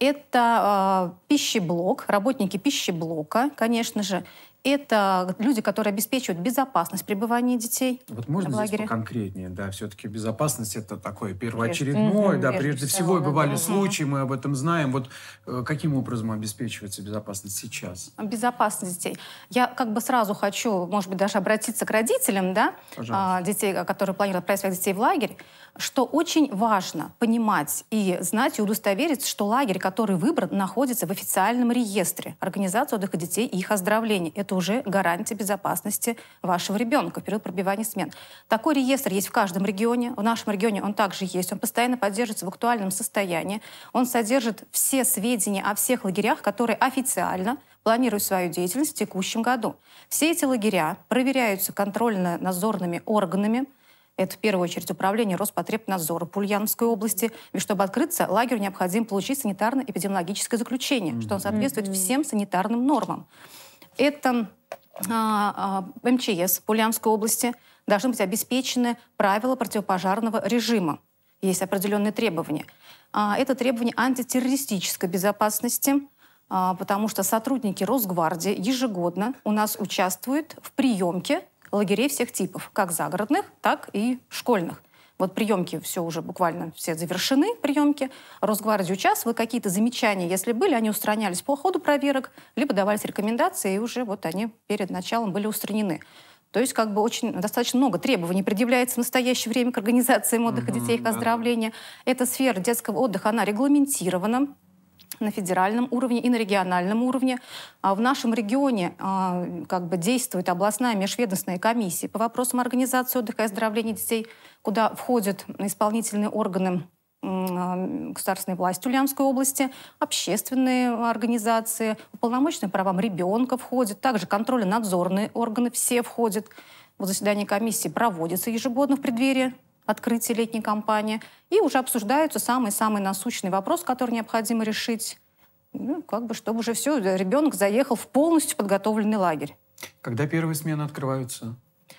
Это пищеблок, работники пищеблока, конечно же. Это люди, которые обеспечивают безопасность пребывания детей Вот можно в здесь лагере. поконкретнее? Да, все-таки безопасность — это такое первоочередное. Да, прежде всего, бывали случаи, мы об этом знаем. Вот каким образом обеспечивается безопасность сейчас? Безопасность детей. Я как бы сразу хочу, может быть, даже обратиться к родителям, да, детей, которые планируют отправить своих детей в лагерь, что очень важно понимать и знать, и удостовериться, что лагерь, который выбран, находится в официальном реестре Организации отдыха детей и их оздоровления. Это уже гарантия безопасности вашего ребенка в период пробивания смен. Такой реестр есть в каждом регионе. В нашем регионе он также есть. Он постоянно поддерживается в актуальном состоянии. Он содержит все сведения о всех лагерях, которые официально планируют свою деятельность в текущем году. Все эти лагеря проверяются контрольно-надзорными органами. Это в первую очередь управление Роспотребнадзора по Ульяновской области. Ведь чтобы открыться, лагерю необходимо получить санитарно-эпидемиологическое заключение, что он соответствует всем санитарным нормам. Это МЧС по Ульяновской области должны быть обеспечены правила противопожарного режима. Есть определенные требования. Это требования антитеррористической безопасности, потому что сотрудники Росгвардии ежегодно у нас участвуют в приемке лагерей всех типов, как загородных, так и школьных. Вот приемки все уже буквально все завершены, приемки. Росгвардия участвовала, какие-то замечания, если были, они устранялись по ходу проверок, либо давались рекомендации, и уже вот они перед началом были устранены. То есть как бы достаточно много требований предъявляется в настоящее время к организациям отдыха детей и их оздоровления. Эта сфера детского отдыха, она регламентирована на федеральном уровне и на региональном уровне. В нашем регионе как бы действует областная межведомственная комиссия по вопросам организации отдыха и оздоровления детей, куда входят исполнительные органы государственной власти Ульяновской области, общественные организации, уполномоченные по правам ребенка входят, также контрольно-надзорные органы все входят. Вот заседание комиссии проводится ежегодно в преддверии открытия летней кампании, и уже обсуждаются самый-самый насущный вопрос, который необходимо решить, как бы, чтобы уже все, ребенок заехал в полностью подготовленный лагерь. Когда первые смены открываются?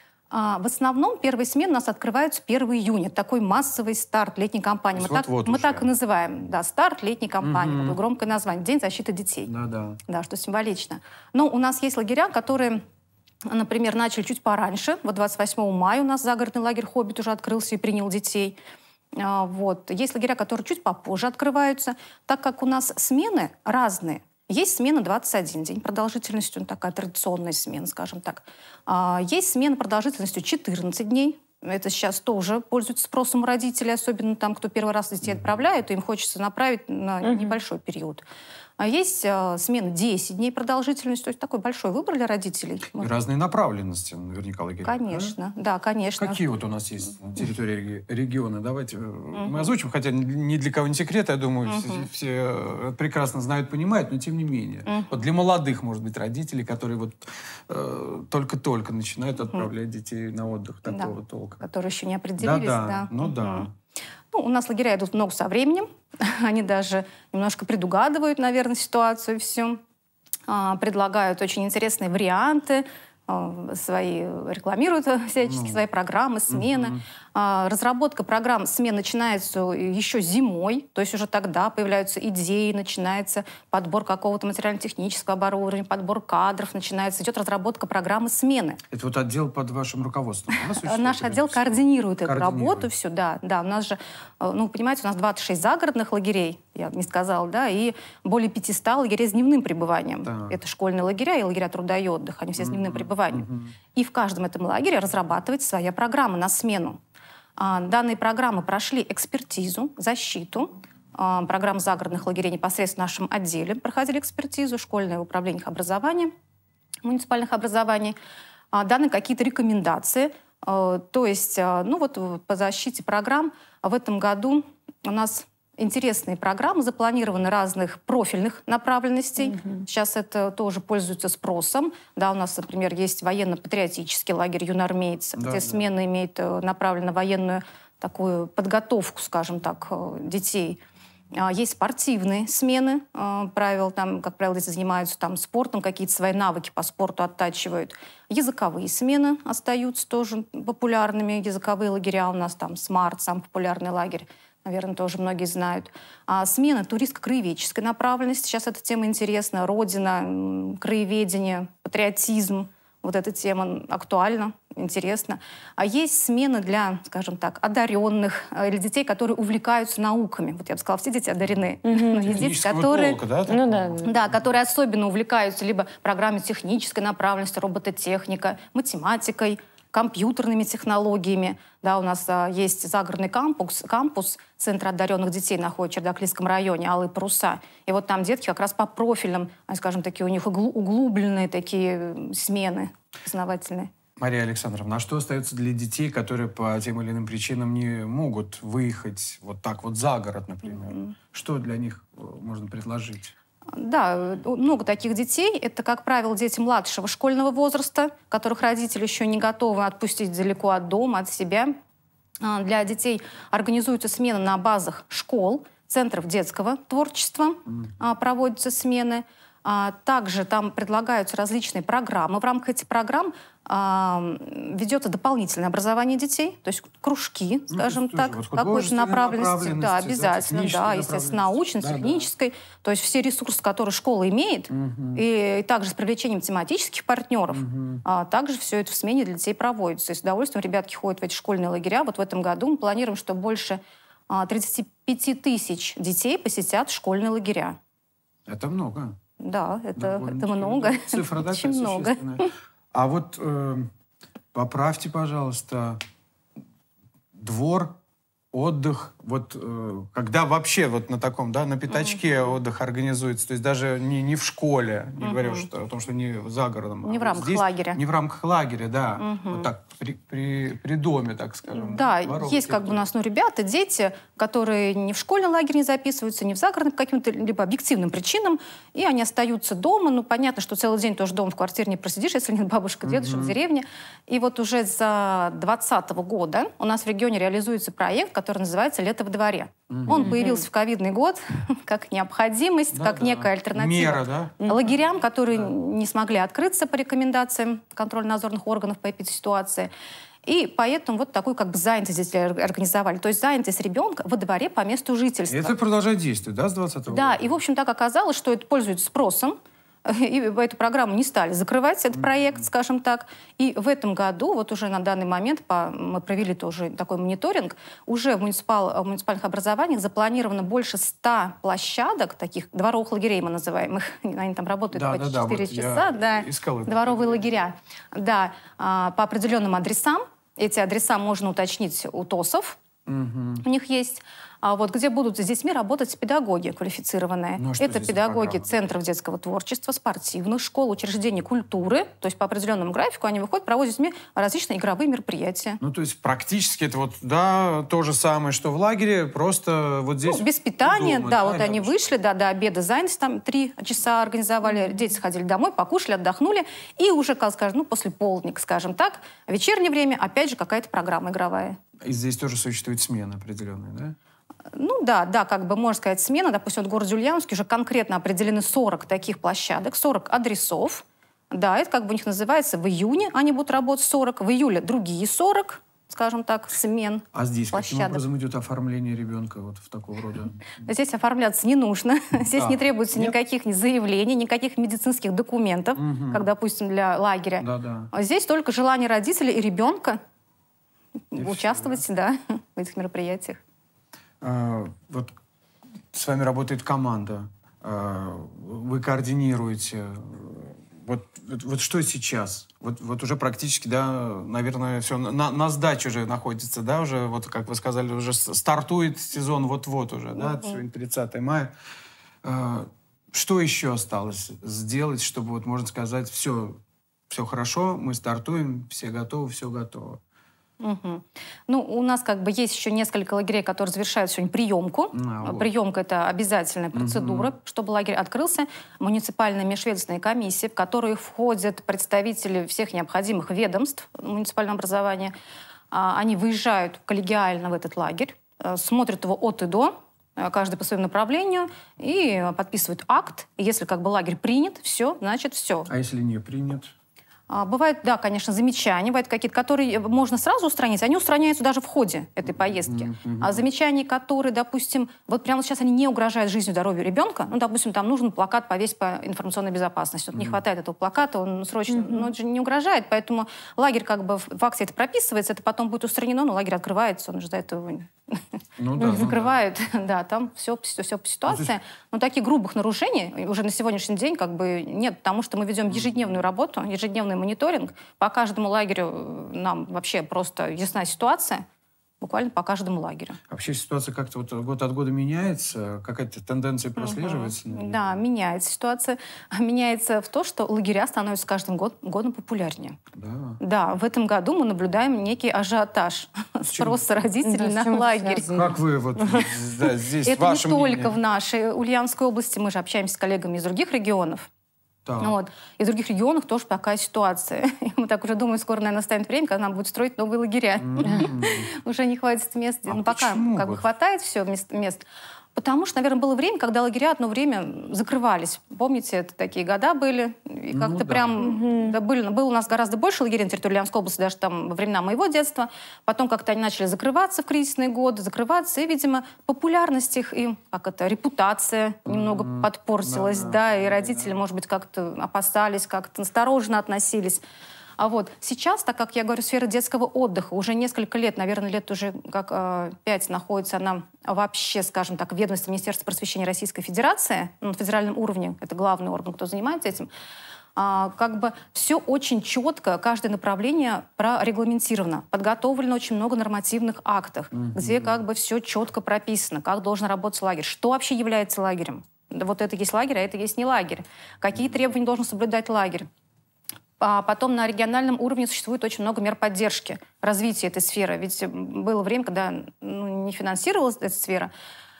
В основном первые смены у нас открываются 1 июня. Такой массовый старт летней кампании. Мы так и называем. Да, старт летней кампании. Такое громкое название. День защиты детей. Да, что символично. Но у нас есть лагеря, которые, например, начали чуть пораньше. Вот 28 мая у нас загородный лагерь «Хоббит» уже открылся и принял детей. Вот. Есть лагеря, которые чуть попозже открываются. Так как у нас смены разные. Есть смена 21 день продолжительностью, такая традиционная смена, скажем так. Есть смена продолжительностью 14 дней. Это сейчас тоже пользуется спросом у родителей, особенно там, кто первый раз детей отправляет, и им хочется направить на небольшой период. А есть смена 10 дней продолжительности, то есть такой большой выбор для родителей. И разные направленности, наверняка, лагеря. Конечно, да, конечно. Какие вот у нас есть территории региона? Давайте мы озвучим, хотя ни для кого не секрет, я думаю, все прекрасно знают, понимают, но тем не менее. Вот для молодых, может быть, родителей, которые вот только-только начинают отправлять детей на отдых такого толка. Которые еще не определились, да. Да. Ну, у нас лагеря идут много со временем. Они даже немножко предугадывают, наверное, ситуацию и все. Предлагают очень интересные варианты, свои, рекламируют всячески свои программы, смены. Разработка программ смен начинается еще зимой, то есть уже тогда появляются идеи, начинается подбор какого-то материально-технического оборудования, подбор кадров, идет разработка программы смены. Это вот отдел под вашим руководством? Наш отдел координирует эту работу всю, да. У нас же, понимаете, у нас 26 загородных лагерей, я не сказала, да, и более 500 лагерей с дневным пребыванием. Да. Это школьные лагеря и лагеря труда и отдыха, они все с дневным пребыванием. И в каждом этом лагере разрабатывается своя программа на смену. Данные программы прошли экспертизу, защиту. Программы загородных лагерей непосредственно в нашем отделе проходили экспертизу, школьное управление их образования. муниципальных образований даны какие-то рекомендации. То есть, ну вот по защите программ в этом году у нас интересные программы запланированы разных профильных направленностей. Сейчас это тоже пользуется спросом. Да, у нас, например, есть военно-патриотический лагерь юноармейцев, где смена имеет направленно военную такую подготовку, скажем так, детей. Есть спортивные смены, там, как правило, дети занимаются там, спортом, какие-то свои навыки по спорту оттачивают. Языковые смены остаются тоже популярными. Языковые лагеря у нас там «Смарт», самый популярный лагерь, наверное, тоже многие знают. Смена туристско-краеведческой направленности. Сейчас эта тема интересна. Родина, краеведение, патриотизм. Вот эта тема актуальна, интересна. А есть смены для, скажем так, одаренных или детей, которые увлекаются науками. Вот я бы сказала, все дети одарены. Есть дети, которые, которые особенно увлекаются либо программой технической направленности, робототехника, математикой, компьютерными технологиями. Да, у нас есть загородный кампус Центра одаренных детей находится в Чердаклийском районе, Алые паруса. И вот там детки как раз по профильным, скажем, такие у них углубленные такие смены познавательные. Мария Александровна, а что остается для детей, которые по тем или иным причинам не могут выехать вот так вот за город, например? Что для них можно предложить? Да, много таких детей. Это, как правило, дети младшего школьного возраста, которых родители еще не готовы отпустить далеко от дома, от себя. Для детей организуются смены на базах школ, центров детского творчества, проводятся смены. Также там предлагаются различные программы. В рамках этих программ ведется дополнительное образование детей, то есть кружки, скажем так, какой-то направленности. Да, обязательно, да, естественно, научной, технической. То есть все ресурсы, которые школа имеет, и также с привлечением тематических партнеров, также все это в смене для детей проводится. И с удовольствием ребятки ходят в эти школьные лагеря. Вот в этом году мы планируем, что больше 35 тысяч детей посетят школьные лагеря. Это много. Да, это много. Цифра, да, очень много. А вот поправьте, пожалуйста, двор, отдых, вот когда вообще вот на таком, да, на пятачке отдых организуется, то есть даже не в школе, не говорю о том, что не за городом. Не в рамках лагеря. Не в рамках лагеря, да. Вот так, при доме, так скажем. Да, есть как бы у нас ребята, дети, которые ни в школьный лагерь не записываются, ни в загородный по каким-то либо объективным причинам, и они остаются дома. Ну, понятно, что целый день тоже дома в квартире не просидишь, если нет бабушка, дедушек в деревне. И вот уже с 2020 года у нас в регионе реализуется проект, который называется «Лето в дворе». Он появился в ковидный год как необходимость, как некая альтернатива лагерям, которые не смогли открыться по рекомендациям контрольно-надзорных органов по эпидситуации. И поэтому вот такую как бы занятость здесь организовали. То есть занятость ребенка во дворе по месту жительства. И это продолжает действовать, да, с 2020 года? Да, и в общем так оказалось, что это пользуется спросом. И эту программу не стали закрывать, этот проект, скажем так. И в этом году, вот уже на данный момент, мы провели тоже такой мониторинг, уже в муниципальных образованиях запланировано больше 100 площадок, таких дворовых лагерей мы называем их. Они там работают по 4 часа. Да, дворовые лагеря. Да, по определенным адресам. Эти адреса можно уточнить у ТОСов. У них есть. Вот, где будут с детьми работать педагоги квалифицированные. Это педагоги центров детского творчества, спортивных школ, учреждений культуры. То есть по определенному графику они выходят, проводят с детьми различные игровые мероприятия. Ну, то есть практически это вот, да, то же самое, что в лагере, просто вот здесь... Ну, без питания, дома, да, вот они вышли, да, до обеда занялись, там 3 часа организовали, дети сходили домой, покушали, отдохнули, и уже, как скажем, после полдника, скажем так, в вечернее время опять же какая-то программа игровая. И здесь тоже существует смена определенная, да? Ну да, как бы можно сказать, смена. Допустим, в городе Ульяновске уже конкретно определены 40 таких площадок, 40 адресов. Да, это как бы у них называется в июне они будут работать 40, в июле другие 40, скажем так, смен. А здесь площадок. Каким образом идет оформление ребенка вот в такого рода? Здесь оформляться не нужно. Здесь не требуется никаких заявлений, никаких медицинских документов, как, допустим, для лагеря. Здесь только желание родителей и ребенка участвовать, да, в этих мероприятиях. Вот с вами работает команда, вы координируете. Вот что сейчас? Вот уже практически, да, наверное, все на сдаче уже находится, да, уже, вот как вы сказали, уже стартует сезон вот-вот уже, да, сегодня 30 мая. Что еще осталось сделать, чтобы, вот можно сказать, все, все хорошо, мы стартуем, все готовы, все готово. Угу. Ну, у нас как бы есть еще несколько лагерей, которые завершают сегодня приемку. Вот. Приемка – это обязательная процедура, чтобы лагерь открылся. Муниципальная межведомственная комиссия, в которую входят представители всех необходимых ведомств муниципального образования. Они выезжают коллегиально в этот лагерь, смотрят его от и до, каждый по своему направлению, и подписывают акт. И если как бы лагерь принят, все, значит все. А если не принят? Бывают, да, конечно, замечания, бывают какие-то, которые можно сразу устранить, они устраняются даже в ходе этой поездки. А замечания, которые, допустим, вот прямо сейчас они не угрожают жизни и здоровью ребенка, ну, допустим, там нужен плакат повесить по информационной безопасности, вот не хватает этого плаката, он срочно, но это же не угрожает, поэтому лагерь как бы в акте это прописывается, это потом будет устранено, но лагерь открывается, он же до этого закрывают, да, там все по ситуации. Но таких грубых нарушений уже на сегодняшний день как бы нет, потому что мы ведем ежедневную работу, ежедневный мониторинг. По каждому лагерю нам вообще просто ясна ситуация. Буквально по каждому лагерю. Вообще ситуация как-то вот год от года меняется? Какая-то тенденция прослеживается? Да, меняется ситуация. Меняется в то, что лагеря становятся с каждым годом популярнее. Да, в этом году мы наблюдаем некий ажиотаж спроса родителей на лагерь. Как вы вот здесь, это не только в нашей Ульяновской области. Мы же общаемся с коллегами из других регионов. Вот. И в других регионах тоже такая ситуация. И мы так уже думаем, скоро, наверное, настанет время, когда нам будут строить новые лагеря. Уже не хватит мест. Ну, пока как бы хватает все мест. Потому что, наверное, было время, когда лагеря одно время закрывались. Помните, это такие года были. И как-то прям... Да, было у нас гораздо больше лагерей на территории Ульяновской области, даже там во времена моего детства. Потом как-то они начали закрываться в кризисные годы, закрываться. И, видимо, популярность их и репутация немного подпортилась. Да, и родители, может быть, как-то опасались, как-то осторожно относились. А вот сейчас, так как я говорю, сфера детского отдыха уже несколько лет, наверное, лет уже как 5 находится она вообще, скажем так, в ведомстве Министерства просвещения Российской Федерации, на федеральном уровне, это главный орган, кто занимается этим, как бы все очень четко, каждое направление прорегламентировано, подготовлено очень много нормативных актов, где как бы все четко прописано, как должен работать лагерь, что вообще является лагерем. Вот это есть лагерь, а это есть не лагерь. Какие требования должен соблюдать лагерь. А потом на региональном уровне существует очень много мер поддержки развития этой сферы. Ведь было время, когда не финансировалась эта сфера.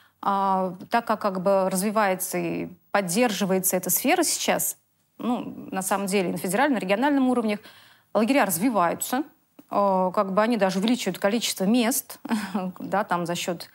Так как бы развивается и поддерживается эта сфера сейчас, на самом деле на федеральном, на региональном уровнях, лагеря развиваются. Как бы они даже увеличивают количество мест, да, там за счет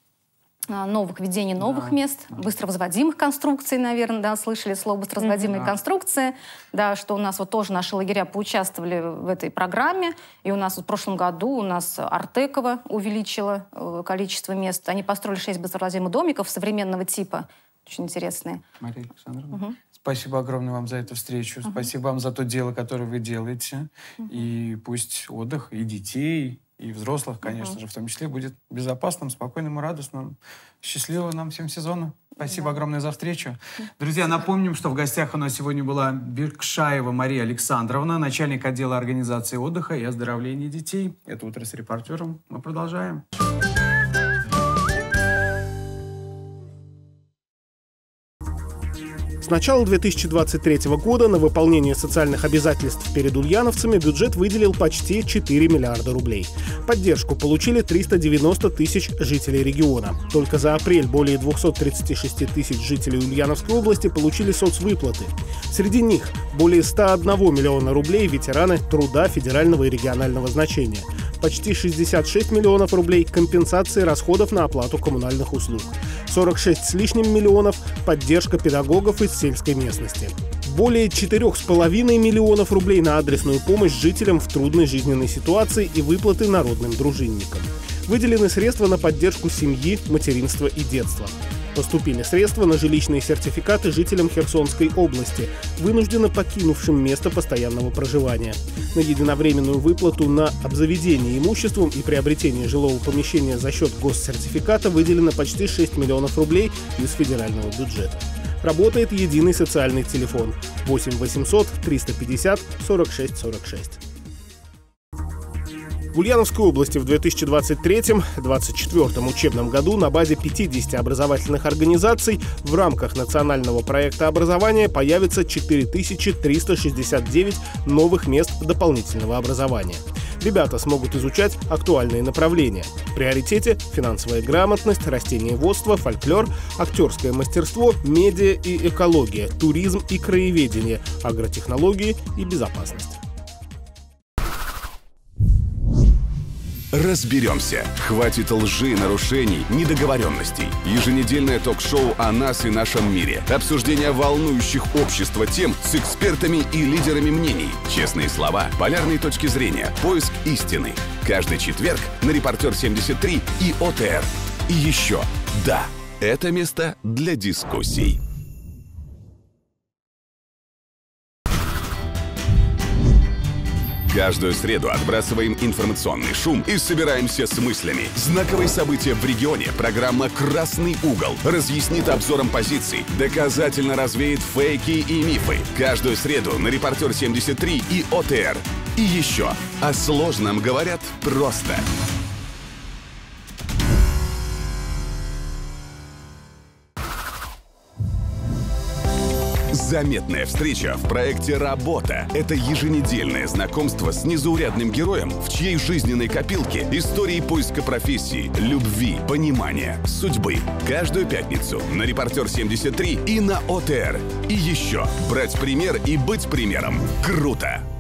введения новых мест, быстро возводимых конструкций, наверное, да, слышали слово быстро возводимые конструкции, да, что у нас вот тоже наши лагеря поучаствовали в этой программе, и у нас в прошлом году у нас Артекова увеличила количество мест. Они построили 6 быстровозводимых домиков современного типа, очень интересные. Мария Александровна, спасибо огромное вам за эту встречу, спасибо вам за то дело, которое вы делаете, и пусть отдых и детей, и взрослых, конечно же, в том числе, будет безопасным, спокойным и радостным. Счастливого нам всем сезона. Спасибо огромное за встречу. Друзья, напомним, что в гостях у нас сегодня была Бекшаева Мария Александровна, начальник отдела организации отдыха и оздоровления детей. Это «Утро с репортером». Мы продолжаем. С начала 2023 года на выполнение социальных обязательств перед ульяновцами бюджет выделил почти 4 миллиарда рублей. Поддержку получили 390 тысяч жителей региона. Только за апрель более 236 тысяч жителей Ульяновской области получили соцвыплаты. Среди них более 101 миллиона рублей ветераны труда федерального и регионального значения. Почти 66 миллионов рублей компенсации расходов на оплату коммунальных услуг. 46 с лишним миллионов – поддержка педагогов из сельской местности. Более 4,5 миллионов рублей на адресную помощь жителям в трудной жизненной ситуации и выплаты народным дружинникам. Выделены средства на поддержку семьи, материнства и детства. Поступили средства на жилищные сертификаты жителям Херсонской области, вынужденно покинувшим место постоянного проживания. На единовременную выплату на обзаведение имуществом и приобретение жилого помещения за счет госсертификата выделено почти 6 миллионов рублей из федерального бюджета. Работает единый социальный телефон 8 800 350 46 46. В Ульяновской области в 2023-2024 учебном году на базе 50 образовательных организаций в рамках национального проекта образования появится 4369 новых мест дополнительного образования. Ребята смогут изучать актуальные направления. В приоритете финансовая грамотность, растениеводство, фольклор, актерское мастерство, медиа и экология, туризм и краеведение, агротехнологии и безопасность. Разберемся. Хватит лжи, нарушений, недоговоренностей. Еженедельное ток-шоу о нас и нашем мире. Обсуждение волнующих общество тем с экспертами и лидерами мнений. Честные слова, полярные точки зрения, поиск истины. Каждый четверг на «Репортер 73» и ОТР. И еще, да, это место для дискуссий. Каждую среду отбрасываем информационный шум и собираемся с мыслями. Знаковые события в регионе. Программа «Красный угол» разъяснит обзором позиций, доказательно развеет фейки и мифы. Каждую среду на «Репортер 73» и ОТР. И еще. О сложном говорят просто. Заметная встреча в проекте «Работа» — это еженедельное знакомство с незаурядным героем, в чьей жизненной копилке истории поиска профессии, любви, понимания, судьбы. Каждую пятницу на «Репортер 73» и на ОТР. И еще брать пример и быть примером. Круто!